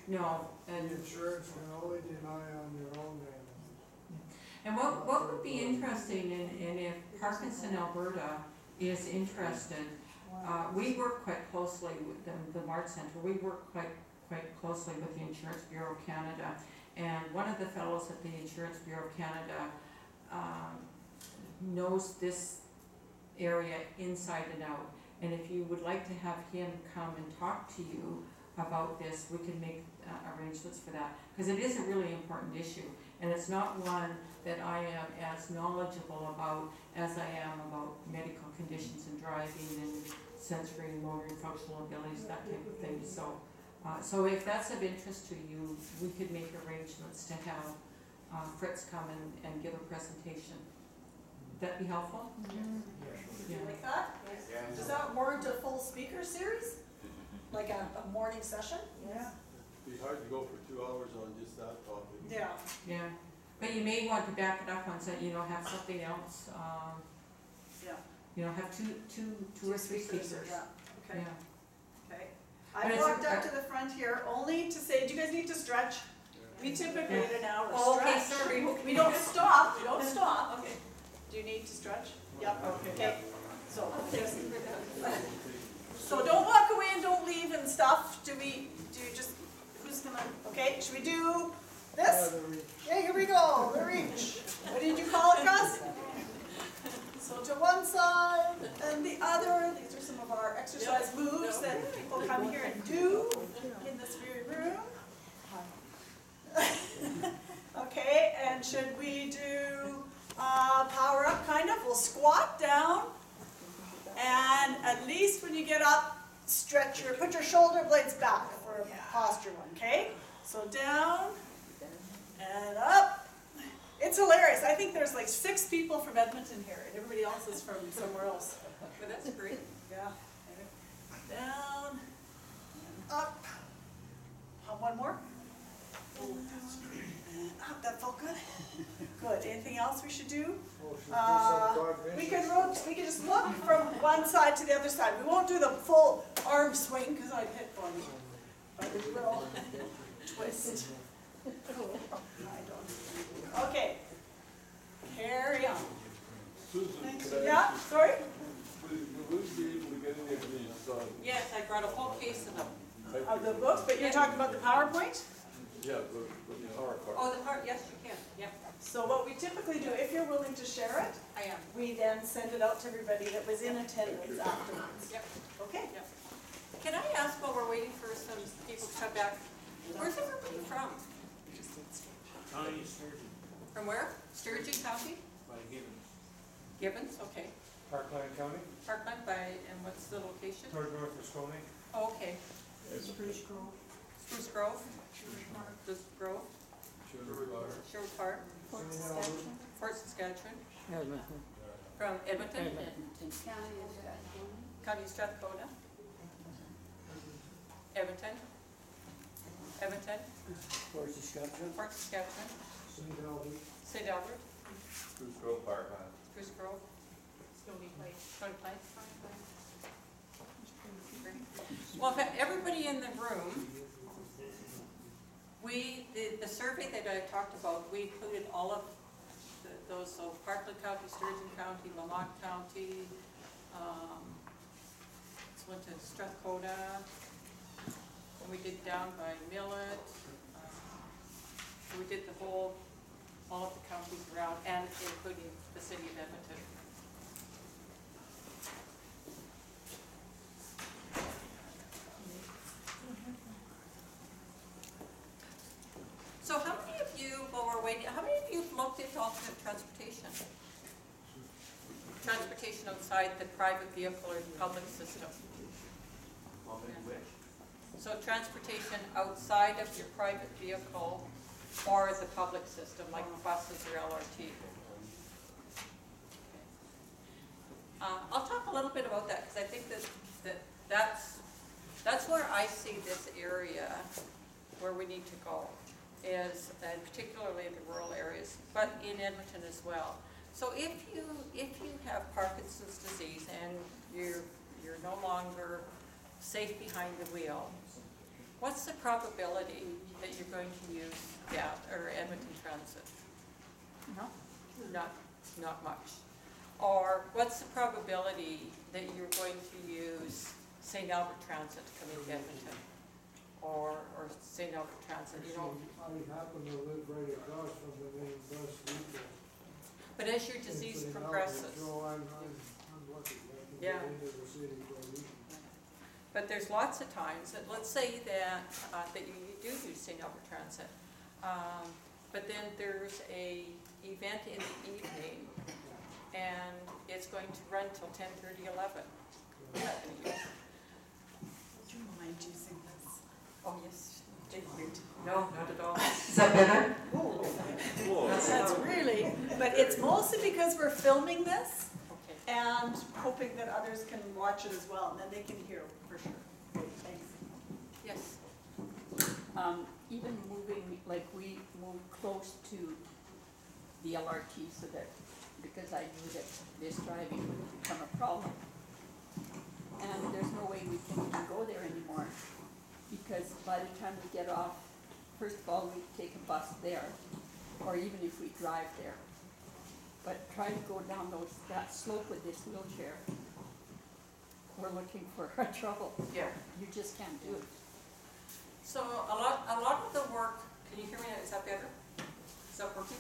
Speaker 2: No,
Speaker 6: The
Speaker 2: and,
Speaker 6: insurance can only deny on your own damages.
Speaker 2: and what, what would be interesting, and, and if Parkinson Alberta is interested, uh, we work quite closely with the, the Mart Center, we work quite, quite closely with the Insurance Bureau of Canada. And one of the fellows at the Insurance Bureau of Canada, um, knows this area inside and out. And if you would like to have him come and talk to you about this, we can make uh, arrangements for that. Because it is a really important issue, and it's not one that I am as knowledgeable about as I am about medical conditions and driving and sensory and motor and functional abilities, that type of thing. So, uh, so if that's of interest to you, we could make arrangements to have uh, Fritz come and, and give a presentation. Would that be helpful?
Speaker 8: Do you
Speaker 2: Yeah.
Speaker 8: like that? Does that warrant a full speaker series? Like a, a morning session?
Speaker 14: Yeah.
Speaker 3: It'd be hard to go for two hours on just that topic.
Speaker 8: Yeah.
Speaker 2: Yeah, but you may want to back it up on, so, you know, have something else, um,
Speaker 8: Yeah.
Speaker 2: you know, have two, two, two or three speakers.
Speaker 8: Yeah, okay,
Speaker 2: Yeah.
Speaker 8: okay.
Speaker 2: But
Speaker 8: I
Speaker 2: it's
Speaker 8: walked
Speaker 2: a-
Speaker 8: up to the front here only to say, do you guys need to stretch? We typically at an hour
Speaker 2: Oh, okay,
Speaker 8: stretch.
Speaker 2: sorry.
Speaker 8: We don't stop, we don't stop. Okay. Do you need to stretch? Yep, okay. So, just- so don't walk away and don't leave and stuff. Do we, do you just, who's gonna, okay, should we do this? Yeah, here we go, the reach. What did you call it, Gus? So to one side and the other, these are some of our exercise moves that people come here and do in this very room. Okay, and should we do uh, power up kind of? We'll squat down, and at least when you get up, stretch your, put your shoulder blades back for a posture one, okay? So down and up. It's hilarious. I think there's like six people from Edmonton here, and everybody else is from somewhere else. But that's great. Yeah. Down and up. Uh, one more. And up. That felt good. Good. Anything else we should do? Uh, we could rot- we could just look from one side to the other side. We won't do the full arm swing because I'd hit one. But we will twist. I don't. Okay. Carry on.
Speaker 3: Susan,
Speaker 8: Thanks.
Speaker 3: could I
Speaker 8: Yeah.
Speaker 3: ask
Speaker 8: Sorry.
Speaker 3: you, will we be able to get any of these, uh,
Speaker 2: Yes, I brought a whole case of them.
Speaker 3: type
Speaker 8: Of the books, but you're talking about the PowerPoint?
Speaker 3: Yeah, but, but the power part.
Speaker 2: Oh, the part, yes, you can, yep,
Speaker 8: So what we typically do, if you're willing to share it,
Speaker 2: I am,
Speaker 8: we then send it out to everybody that was in attendance afterwards.
Speaker 2: yep,
Speaker 8: Okay?
Speaker 2: yep. Can I ask while we're waiting for some people to come back, where's everybody from?
Speaker 12: County Surgeon,
Speaker 2: From where? Sturgeon County?
Speaker 12: by Gibbons.
Speaker 2: Gibbons, okay.
Speaker 11: Parkland County,
Speaker 2: Parkland by, and what's the location?
Speaker 11: toward north of Stoney.
Speaker 2: Oh, okay.
Speaker 14: Spruce Grove.
Speaker 2: Spruce Grove? Spruce Grove?
Speaker 3: Sure, Laura.
Speaker 2: Sherwood Park?
Speaker 14: Fort Saskatchewan.
Speaker 2: Fort Saskatchewan? From Edmonton? County of Strathcona? Edmonton? Edmonton?
Speaker 12: Fort Saskatchewan.
Speaker 2: Fort Saskatchewan?
Speaker 6: Saint Albert.
Speaker 2: Saint Albert?
Speaker 4: Spruce Grove Park, huh?
Speaker 2: Spruce Grove? Stony Place. Stony Place? Well, in fact, everybody in the room, we, the, the survey that I talked about, we included all of the, those, so Parkland County, Sturgeon County, Lamont County, um, this went to Strathcona, and we did down by Millet, um, so we did the whole, all of the counties around, and including the city of Edmonton. So how many of you, while we're waiting, how many of you have looked at alternate transportation? Transportation outside the private vehicle or public system? So transportation outside of your private vehicle or the public system, like buses or L R T? Uh, I'll talk a little bit about that, because I think that, that that's, that's where I see this area where we need to go, is, and particularly in the rural areas, but in Edmonton as well. So if you, if you have Parkinson's disease and you're, you're no longer safe behind the wheel, what's the probability that you're going to use that or Edmonton Transit?
Speaker 14: No.
Speaker 2: Not, not much. Or what's the probability that you're going to use Saint Albert Transit to come into Edmonton? Or, or Saint Albert Transit, you know?
Speaker 6: Actually, I happen to live right across from the main bus depot.
Speaker 2: But as your disease
Speaker 6: in Saint
Speaker 2: progresses.
Speaker 6: Albert, So I'm, I'm, I'm lucky, I can
Speaker 2: Yeah.
Speaker 6: get into the city for a week.
Speaker 2: But there's lots of times that, let's say that, uh, that you do use Saint Albert Transit. Um, but then there's a event in the evening and it's going to run till ten thirty, eleven. Yeah.
Speaker 8: Would you mind using this?
Speaker 2: Oh, yes, thank you. No, not at all.
Speaker 8: Is that better?
Speaker 4: Whoa.
Speaker 8: That's really, but it's mostly because we're filming this
Speaker 2: Okay.
Speaker 8: and hoping that others can watch it as well, and then they can hear for sure. Thanks.
Speaker 2: Yes.
Speaker 15: Um, even moving, like we moved close to the L R T so that, because I knew that this driving would become a problem. And there's no way we can even go there anymore, because by the time we get off, first of all, we take a bus there, or even if we drive there. But try to go down those, that slope with this wheelchair, we're looking for trouble.
Speaker 2: Yeah.
Speaker 15: You just can't do it.
Speaker 2: So a lot, a lot of the work, can you hear me? Is that better? Is that working?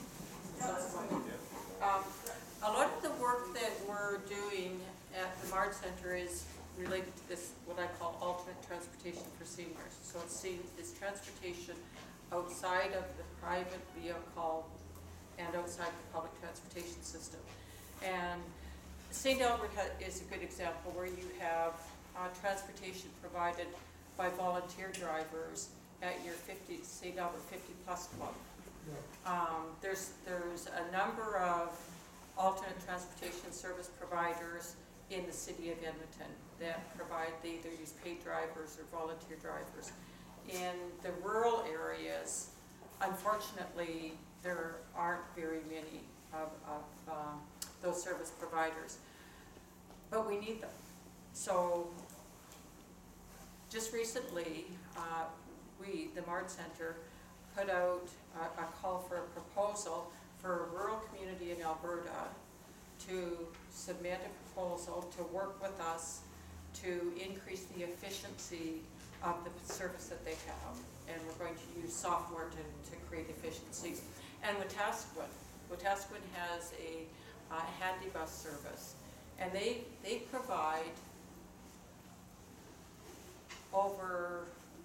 Speaker 2: Um, a lot of the work that we're doing at the MARD Center is related to this, what I call alternate transportation for seniors. So it's, se- it's transportation outside of the private vehicle and outside the public transportation system. And Saint Albert ha- is a good example where you have uh, transportation provided by volunteer drivers at your fifty, Saint Albert fifty plus club. Um, there's, there's a number of alternate transportation service providers in the city of Edmonton that provide, they either use paid drivers or volunteer drivers. In the rural areas, unfortunately, there aren't very many of, of um, those service providers, but we need them. So just recently, uh, we, the MARD Center, put out a, a call for a proposal for a rural community in Alberta to submit a proposal to work with us to increase the efficiency of the service that they have. And we're going to use software to, to create efficiencies. And Wetaskiwin, Wetaskiwin has a uh, handy bus service, and they, they provide over,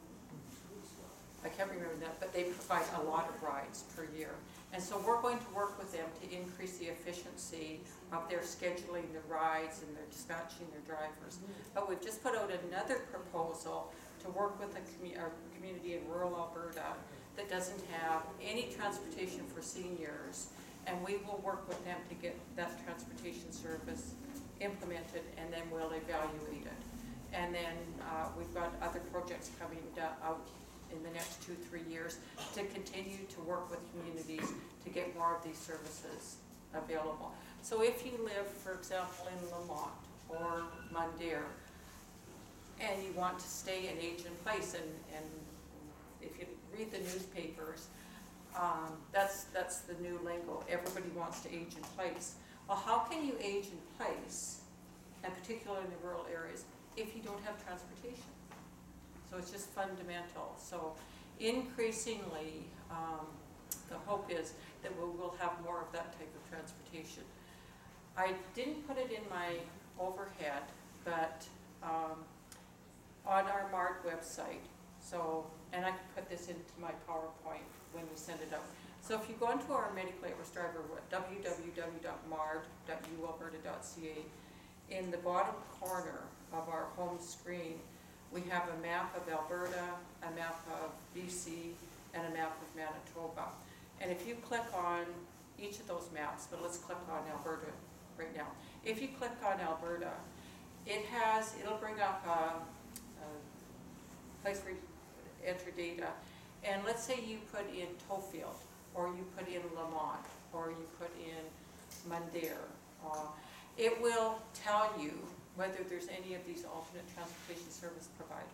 Speaker 2: I can't remember that, but they provide a lot of rides per year. And so we're going to work with them to increase the efficiency of their scheduling the rides and their dispatching their drivers. But we've just put out another proposal to work with a, commu- a community in rural Alberta that doesn't have any transportation for seniors, and we will work with them to get that transportation service implemented, and then we'll evaluate it. And then uh, we've got other projects coming uh, out in the next two, three years to continue to work with communities to get more of these services available. So if you live, for example, in Lamont or Mundare, and you want to stay in age in place, and, and if you read the newspapers, um, that's, that's the new lingo. Everybody wants to age in place. Well, how can you age in place, and particularly in the rural areas, if you don't have transportation? So it's just fundamental. So increasingly, um, the hope is that we will have more of that type of transportation. I didn't put it in my overhead, but um, on our MARD website, so, and I can put this into my PowerPoint when we send it out. So if you go into our Medically at-risk driver, w w w dot mard dot u alberta dot c a, in the bottom corner of our home screen, we have a map of Alberta, a map of B C, and a map of Manitoba. And if you click on each of those maps, but let's click on Alberta right now. If you click on Alberta, it has, it'll bring up a, a place where you enter data. And let's say you put in Tofield, or you put in Lamont, or you put in Mundare. Uh, it will tell you whether there's any of these alternate transportation service providers.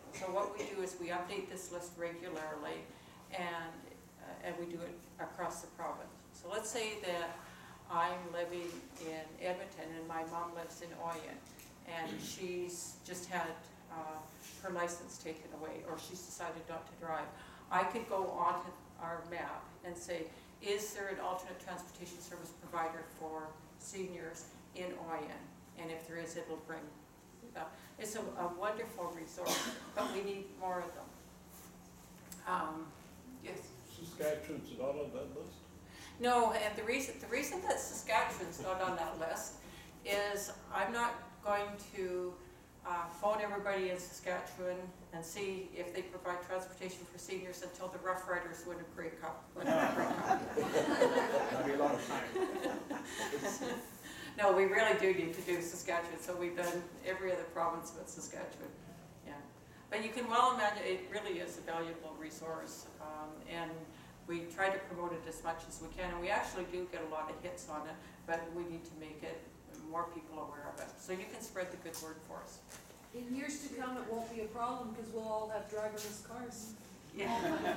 Speaker 2: So what we do is we update this list regularly, and, uh, and we do it across the province. So let's say that I'm living in Edmonton and my mom lives in Oyen, and she's just had uh, her license taken away, or she's decided not to drive. I could go onto our map and say, is there an alternate transportation service provider for seniors in Oyen? And if there is, it'll bring it up. It's a, a wonderful resource, but we need more of them. Um, yes?
Speaker 12: Saskatchewan's not on that list?
Speaker 2: No, and the reason, the reason that Saskatchewan's not on that list is I'm not going to uh, phone everybody in Saskatchewan and see if they provide transportation for seniors until the Rough Riders win a Grey Cup. Win a Grey Cup.
Speaker 13: That'll be a lot of time.
Speaker 2: No, we really do need to do Saskatchewan, so we've done every other province but Saskatchewan. Yeah, but you can well imagine it really is a valuable resource, um, and we try to promote it as much as we can, and we actually do get a lot of hits on it, but we need to make it more people aware of it. So you can spread the good word for us.
Speaker 7: In years to come, it won't be a problem because we'll all have driverless cars.
Speaker 2: Yeah.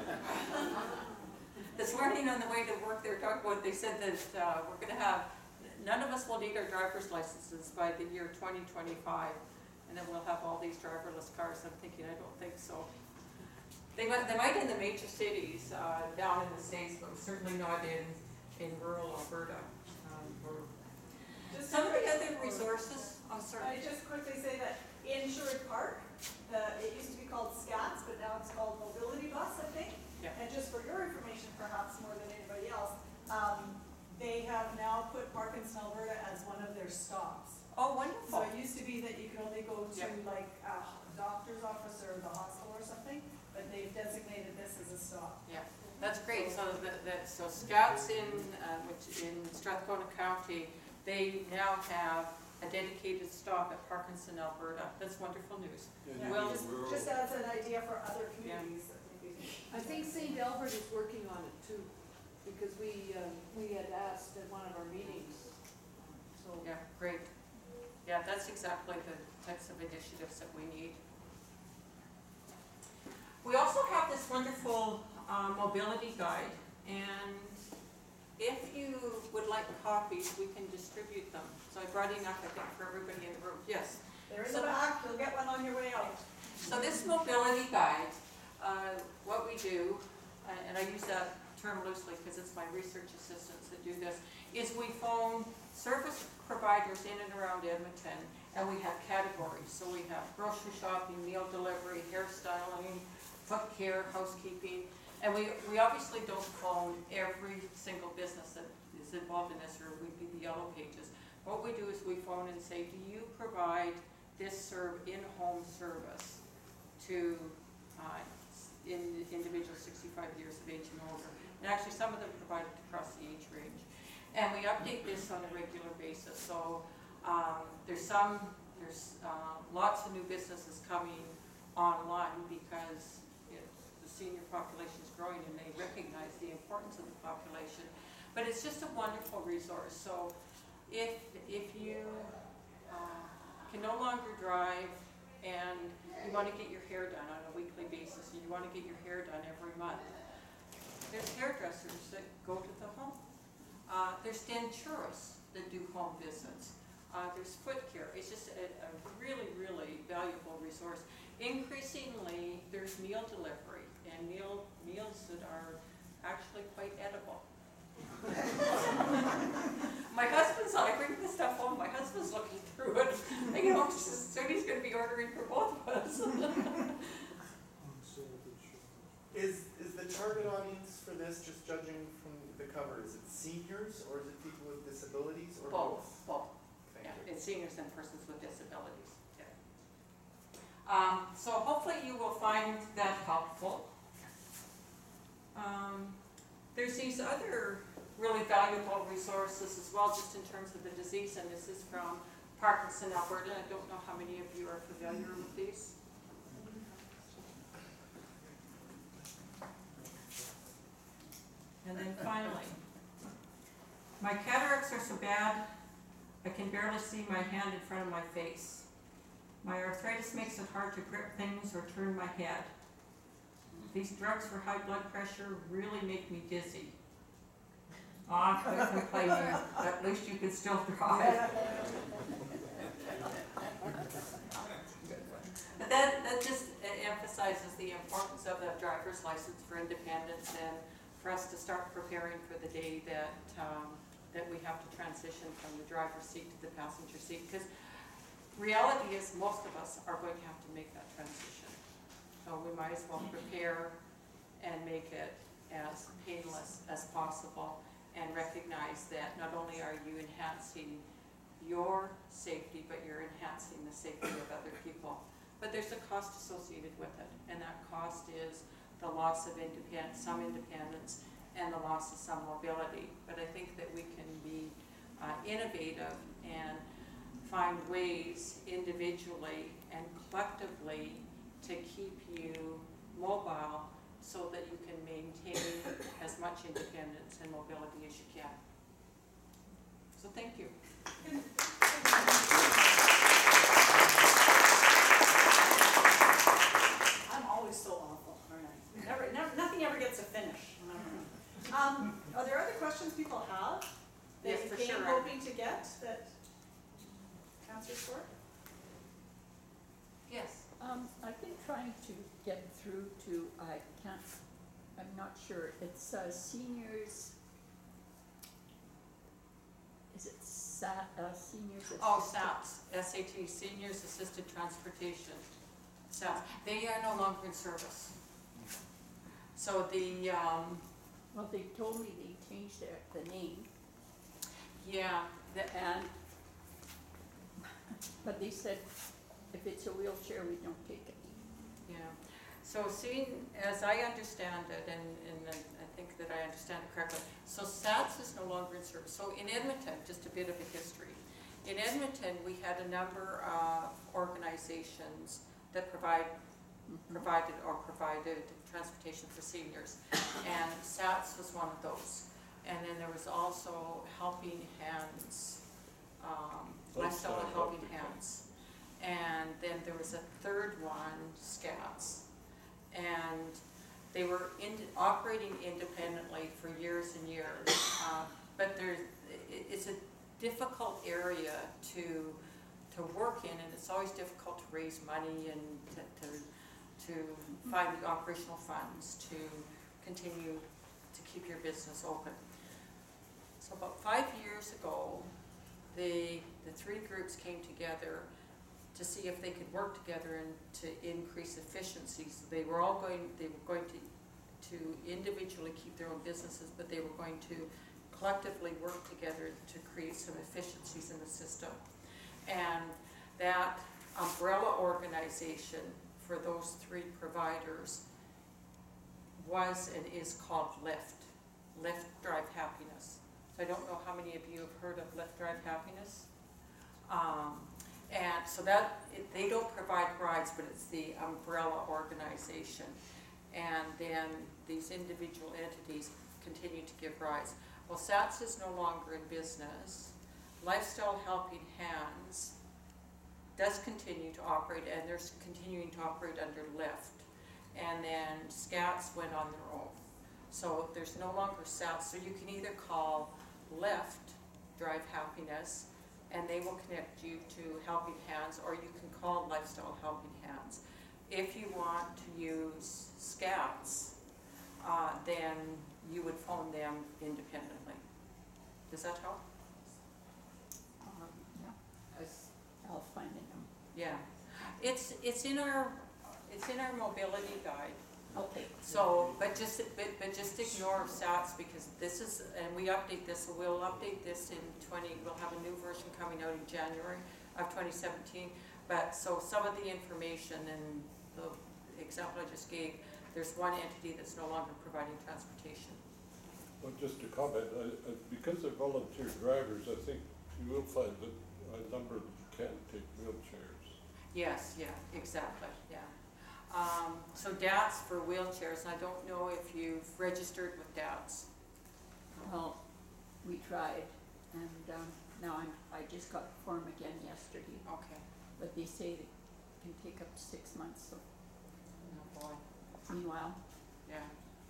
Speaker 2: This morning on the way to work, they were talking about, they said that uh, we're going to have, none of us will need our driver's licenses by the year twenty twenty-five, and then we'll have all these driverless cars. I'm thinking, I don't think so. They might, they might in the major cities uh, down in the States, but certainly not in, in rural Alberta. Um, or
Speaker 8: Just
Speaker 2: some of the
Speaker 8: quick-
Speaker 2: other resources, I'm sorry.
Speaker 8: I just quickly say that in Sherwood Park, the, it used to be called SCATS, but now it's called Mobility Bus, I think.
Speaker 2: Yeah.
Speaker 8: And just for your information, perhaps more than anybody else, um, they have now put Parkinson, Alberta as one of their stops.
Speaker 2: Oh,
Speaker 8: So
Speaker 2: wonderful.
Speaker 8: it used to be that you could only go to
Speaker 2: Yeah.
Speaker 8: like a doctor's office or the hospital or something, but they've designated this as a stop.
Speaker 2: Yeah, that's great. So that, that so Scouts in uh, which in Strathcona County, they now have a dedicated stop at Parkinson, Alberta. That's wonderful news.
Speaker 3: Yeah,
Speaker 2: Well,
Speaker 8: Just,
Speaker 3: rural.
Speaker 8: just as an idea for other communities that maybe.
Speaker 7: I think Saint Albert is working on it too, because we, uh, we had asked at one of our meetings, so.
Speaker 2: Yeah, great. Yeah, that's exactly the types of initiatives that we need. We also have this wonderful uh, mobility guide, and if you would like copies, we can distribute them. So I brought enough, I think, for everybody in the room. Yes?
Speaker 8: They're in
Speaker 2: So-
Speaker 8: the back, you'll get one on your way out.
Speaker 2: So this mobility guide, uh, what we do, uh, and I use that term loosely because it's my research assistants that do this, is we phone service providers in and around Edmonton, and we have categories. So we have grocery shopping, meal delivery, hairstyling, foot care, housekeeping, and we, we obviously don't phone every single business that is involved in this, or we'd be the yellow pages. What we do is we phone and say, do you provide this serve in-home service to uh, in individuals sixty-five years of age and older? And actually, some of them provide it across the age range. And we update this on a regular basis. So um, there's some, there's uh, lots of new businesses coming online because it, the senior population is growing and they recognize the importance of the population. But it's just a wonderful resource. So if, if you uh, can no longer drive and you want to get your hair done on a weekly basis and you want to get your hair done every month, there's hairdressers that go to the home. Uh, there's denturists that do home visits. Uh, there's foot care. It's just a, a really, really valuable resource. Increasingly, there's meal delivery and meal meals that are actually quite edible. My husband's, I bring this stuff home, my husband's looking through it. And, you know, soon he's going to be ordering for both of us.
Speaker 16: Is, is the target audience for this, just judging from the cover, is it seniors or is it people with disabilities or both?
Speaker 2: Both, both.
Speaker 16: Thank
Speaker 2: Yeah,
Speaker 16: you.
Speaker 2: it's seniors and persons with disabilities. Yeah. Um, so hopefully you will find that helpful. Um, there's these other really valuable resources as well, just in terms of the disease, and this is from Parkinson, Alberta. I don't know how many of you are familiar with these. And then finally, my cataracts are so bad, I can barely see my hand in front of my face. My arthritis makes it hard to grip things or turn my head. These drugs for high blood pressure really make me dizzy. Ah, quit complaining, at least you can still drive. But that, that just emphasizes the importance of that driver's license for independence and for us to start preparing for the day that, um, that we have to transition from the driver's seat to the passenger seat. Because reality is most of us are going to have to make that transition. So we might as well prepare and make it as painless as possible and recognize that not only are you enhancing your safety, but you're enhancing the safety of other people. But there's a cost associated with it, and that cost is the loss of independence, some independence, and the loss of some mobility. But I think that we can be uh, innovative and find ways individually and collectively to keep you mobile so that you can maintain as much independence and mobility as you can. So thank you.
Speaker 8: I'm always so awful, aren't I? Never, never, nothing ever gets a finish. Um, are there other questions people have that
Speaker 2: Yes,
Speaker 8: you
Speaker 2: for
Speaker 8: came
Speaker 2: sure.
Speaker 8: hoping to get that answers for?
Speaker 2: Yes.
Speaker 15: Um, I've been trying to get through to, I can't, I'm not sure, it's uh, seniors, is it S A, uh, seniors?
Speaker 2: Oh,
Speaker 15: assisted-
Speaker 2: SATS, S A T, Seniors Assisted Transportation. SATS, they are no longer in service. So the, um,
Speaker 15: Well, they told me they changed their, the name,
Speaker 2: yeah, the,
Speaker 15: and, but they said, if it's a wheelchair, we don't take it.
Speaker 2: yeah. So seeing, as I understand it, and, and I think that I understand it correctly, so SATS is no longer in service. So in Edmonton, just a bit of a history. In Edmonton, we had a number of organizations that provide, provided or provided transportation for seniors. And SATS was one of those. And then there was also Helping Hands, um, Lifestyle Helping Hands. And then there was a third one, SCATS. And they were in, operating independently for years and years. Uh, but there's, it, it's a difficult area to, to work in, and it's always difficult to raise money and to, to, to find the operational funds to continue to keep your business open. So about five years ago, the, the three groups came together to see if they could work together and to increase efficiencies. They were all going, they were going to, to individually keep their own businesses, but they were going to collectively work together to create some efficiencies in the system. And that umbrella organization for those three providers was and is called LIFT, Lift Drive Happiness. So I don't know how many of you have heard of Lift Drive Happiness. Um, and so that, it, they don't provide rides, but it's the umbrella organization. And then these individual entities continue to give rides. Well, SATS is no longer in business. Lifestyle Helping Hands does continue to operate, and they're continuing to operate under LIFT. And then SCATS went on their own. So there's no longer SATS, so you can either call LIFT, Drive Happiness, and they will connect you to Helping Hands, or you can call Lifestyle Helping Hands. If you want to use SCATS, uh, then you would phone them independently. Does that help?
Speaker 15: Um, yeah, as I'll find it now.
Speaker 2: Yeah, it's it's in our it's in our mobility guide.
Speaker 15: Okay.
Speaker 2: So, but just but, but just ignore SATS, because this is, and we update this. So we'll update this in twenty. We'll have a new version coming out in January of twenty seventeen. But so some of the information and the example I just gave, there's one entity that's no longer providing transportation.
Speaker 3: Well, just to comment, I, I, because they're volunteer drivers, I think you will find that a number of them can take wheelchairs.
Speaker 2: Yes, yeah, exactly, yeah. Um, so D A T S for wheelchairs, I don't know if you've registered with D A T S.
Speaker 15: Well, we tried, and um, now I'm, I just got the form again yesterday.
Speaker 2: Okay.
Speaker 15: But they say can take up to six months, so
Speaker 2: Oh, boy,
Speaker 15: meanwhile,
Speaker 2: yeah.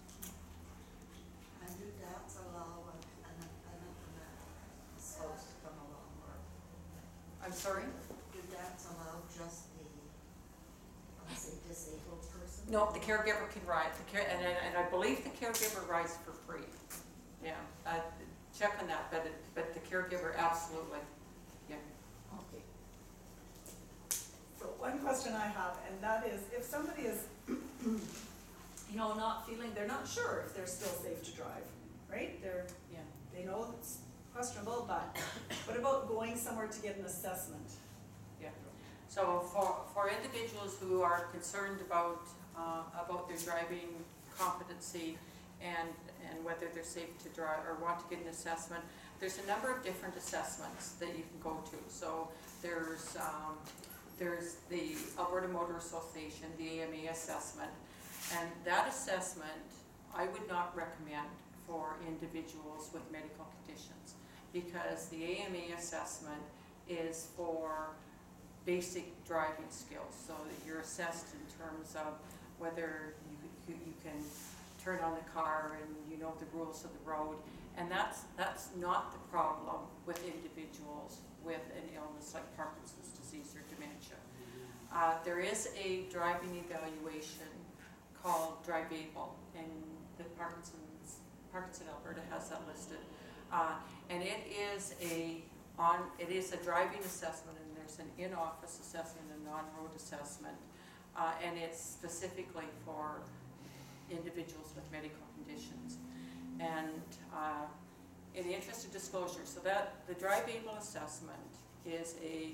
Speaker 9: And do dads allow an, an, an, an spouse to come along, or
Speaker 2: I'm sorry?
Speaker 9: do dads allow just the, let's say, disabled person?
Speaker 2: No, the caregiver can ride, the care, and, and and I believe the caregiver rides for free. Yeah, uh, check on that, but it, but the caregiver absolutely, yeah.
Speaker 15: okay.
Speaker 8: So one question I have, and that is, if somebody is, you know, not feeling, they're not sure if they're still safe to drive, right? They're,
Speaker 2: Yeah.
Speaker 8: they know it's questionable, but what about going somewhere to get an assessment?
Speaker 2: Yeah, so for, for individuals who are concerned about, uh, about their driving competency and, and whether they're safe to drive or want to get an assessment, there's a number of different assessments that you can go to. So there's, um, there's the Alberta Motor Association, the A M A assessment, and that assessment I would not recommend for individuals with medical conditions, because the A M A assessment is for basic driving skills, so that you're assessed in terms of whether you, you, you can turn on the car and you know the rules of the road, and that's, that's not the problem with individuals with an illness like Parkinson's disease or dementia. Uh, there is a driving evaluation called Drive Able, and the Parkinson's, Parkinson Alberta has that listed. Uh, and it is a on, it is a driving assessment, and there's an in-office assessment and a non-road assessment, uh, and it's specifically for individuals with medical conditions. And uh, in the interest of disclosure, so that the Drive Able assessment is a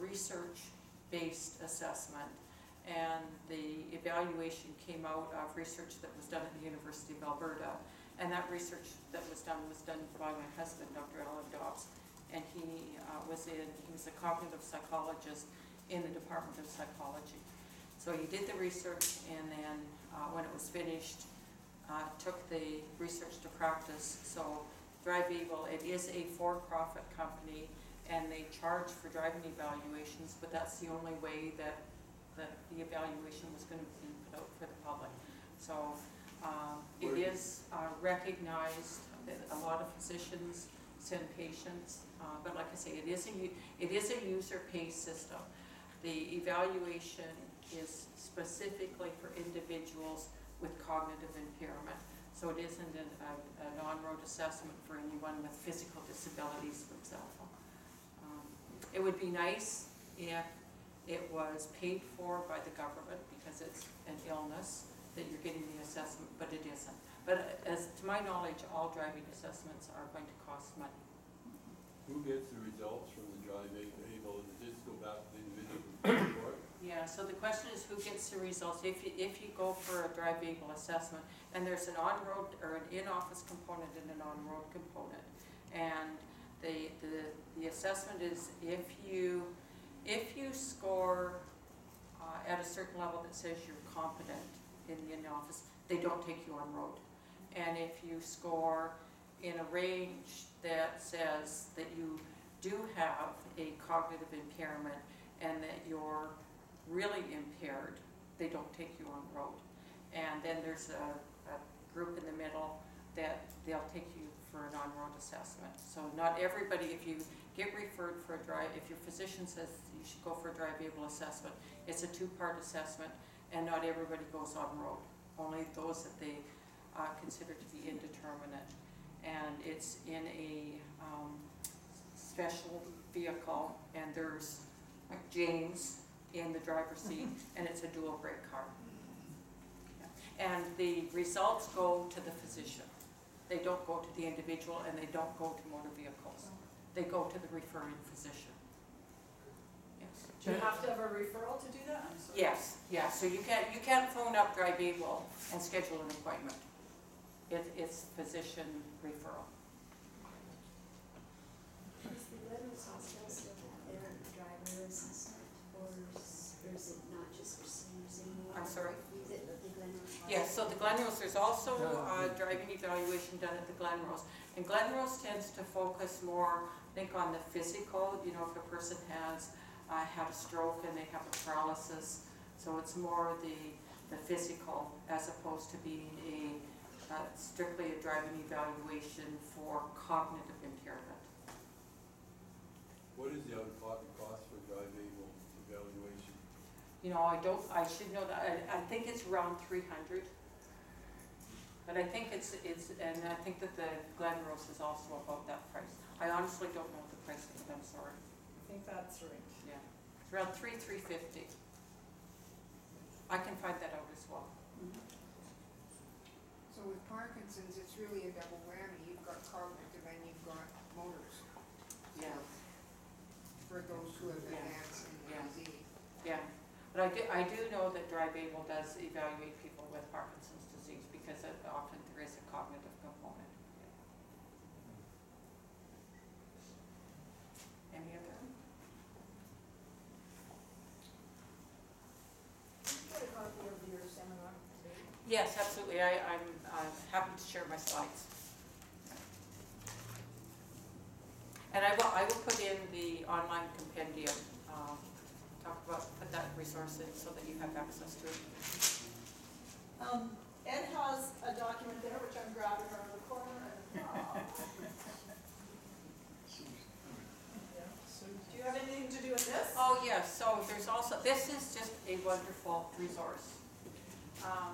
Speaker 2: research-based assessment, and the evaluation came out of research that was done at the University of Alberta, and that research that was done was done by my husband, Doctor Alan Dobbs, and he uh, was in, he was a cognitive psychologist in the Department of Psychology. So he did the research, and then uh, when it was finished, uh, took the research to practice. So Drive Able, it is a for-profit company, and they charge for driving evaluations, but that's the only way that, that the evaluation was going to be put out for the public. So um, it is uh, recognized that a lot of physicians send patients, uh, but like I say, it is a, it is a user-paced system. The evaluation is specifically for individuals with cognitive impairment. So it isn't an, a, an on-road assessment for anyone with physical disabilities, for example. Um, it would be nice if it was paid for by the government because it's an illness that you're getting the assessment, but it isn't. But as to my knowledge, all driving assessments are going to cost money.
Speaker 3: Who gets the results from the Drive Able? Does this go back to the individual report?
Speaker 2: Yeah, so the question is who gets the results if you, if you go for a Drive Able assessment, and there's an on-road or an in-office component and an on-road component. And the, the, the assessment is if you, if you score uh, at a certain level that says you're competent in the in-office, they don't take you on road. And if you score in a range that says that you do have a cognitive impairment and that you're really impaired, they don't take you on road. And then there's a, a group in the middle that they'll take you for an on-road assessment. So not everybody, if you get referred for a drive, if your physician says you should go for a Drive Able assessment, it's a two-part assessment, and not everybody goes on road. Only those that they uh, consider to be indeterminate. And it's in a um, special vehicle, and there's like James in the driver's seat, and it's a dual brake car. Yeah. And the results go to the physician. They don't go to the individual, and they don't go to motor vehicles. They go to the referring physician. Yes.
Speaker 8: Do you have to have a referral to do that? I'm sorry.
Speaker 2: Yes, yeah, so you can't, you can't phone up Drive Able and schedule an appointment. It, it's physician referral.
Speaker 7: Does the Glenrose Hospital still have their driver assessment, or is, or is it not just for seniors anymore?
Speaker 2: I'm sorry?
Speaker 7: Is it the Glenrose Hospital?
Speaker 2: Yes, so the Glenrose, there's also a driving evaluation done at the Glenrose. And Glenrose tends to focus more, I think, on the physical, you know, if a person has uh, had a stroke and they have a paralysis. So it's more the, the physical as opposed to being a, uh, strictly a driving evaluation for cognitive impairment.
Speaker 3: What is the out-of-pocket cost for driving evaluation?
Speaker 2: You know, I don't, I should know that, I, I think it's around three hundred. But I think it's, it's, and I think that the Glen Rose is also about that price. I honestly don't know the price of it, I'm sorry.
Speaker 8: I think that's right.
Speaker 2: Yeah, it's around three, three fifty. I can find that out as well.
Speaker 14: So with Parkinson's, it's really a double whammy. You've got cognitive and you've got motors.
Speaker 2: Yeah.
Speaker 14: For those who have
Speaker 2: Yeah.
Speaker 14: advanced in the
Speaker 2: Yeah.
Speaker 14: disease.
Speaker 2: Yeah, but I do, I do know that Drive Able does evaluate people with Parkinson's disease because it, often there is a cognitive component. Any other?
Speaker 7: Can you get a copy of your seminar today?
Speaker 2: Yes, absolutely. I, I'm uh, happy to share my slides. And I will, I will put in the online compendium, um, talk about, put that resource in so that you have access to it.
Speaker 8: Um, Ed has a document there, which I'm grabbing around the corner and, oh. Yeah, so do you have anything to do with this?
Speaker 2: Oh, yes, so there's also, this is just a wonderful resource. Um,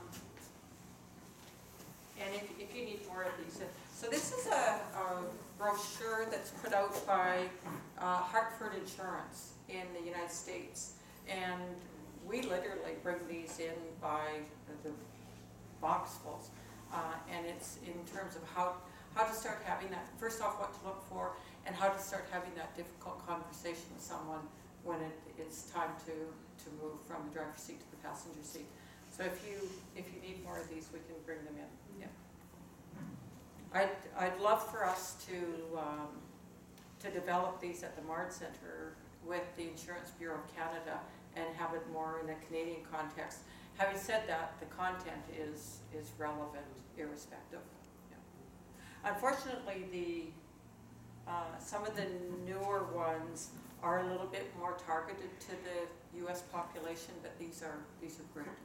Speaker 2: and if, if you need more of these, so this is a, a brochure that's put out by uh, Hartford Insurance in the United States. And we literally bring these in by the boxfuls. Uh, and it's in terms of how, how to start having that, first off, what to look for, and how to start having that difficult conversation with someone when it, it's time to, to move from the driver's seat to the passenger seat. So if you, if you need more of these, we can bring them in. Yeah. I'd, I'd love for us to, um, to develop these at the MARD Center with the Insurance Bureau of Canada and have it more in a Canadian context. Having said that, the content is, is relevant irrespective. Yeah. Unfortunately, the, uh, some of the newer ones are a little bit more targeted to the U S population, but these are, these are great.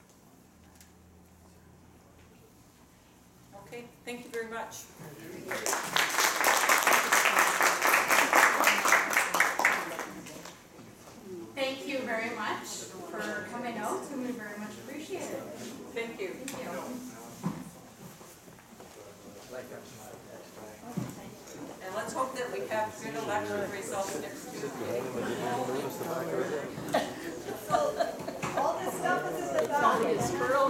Speaker 2: Okay, thank you very much.
Speaker 1: Thank you very much for coming out, and we very much appreciate it.
Speaker 2: Thank you.
Speaker 1: Thank you.
Speaker 2: And let's hope that we have good election results next Tuesday.
Speaker 8: So, all this stuff is in the document.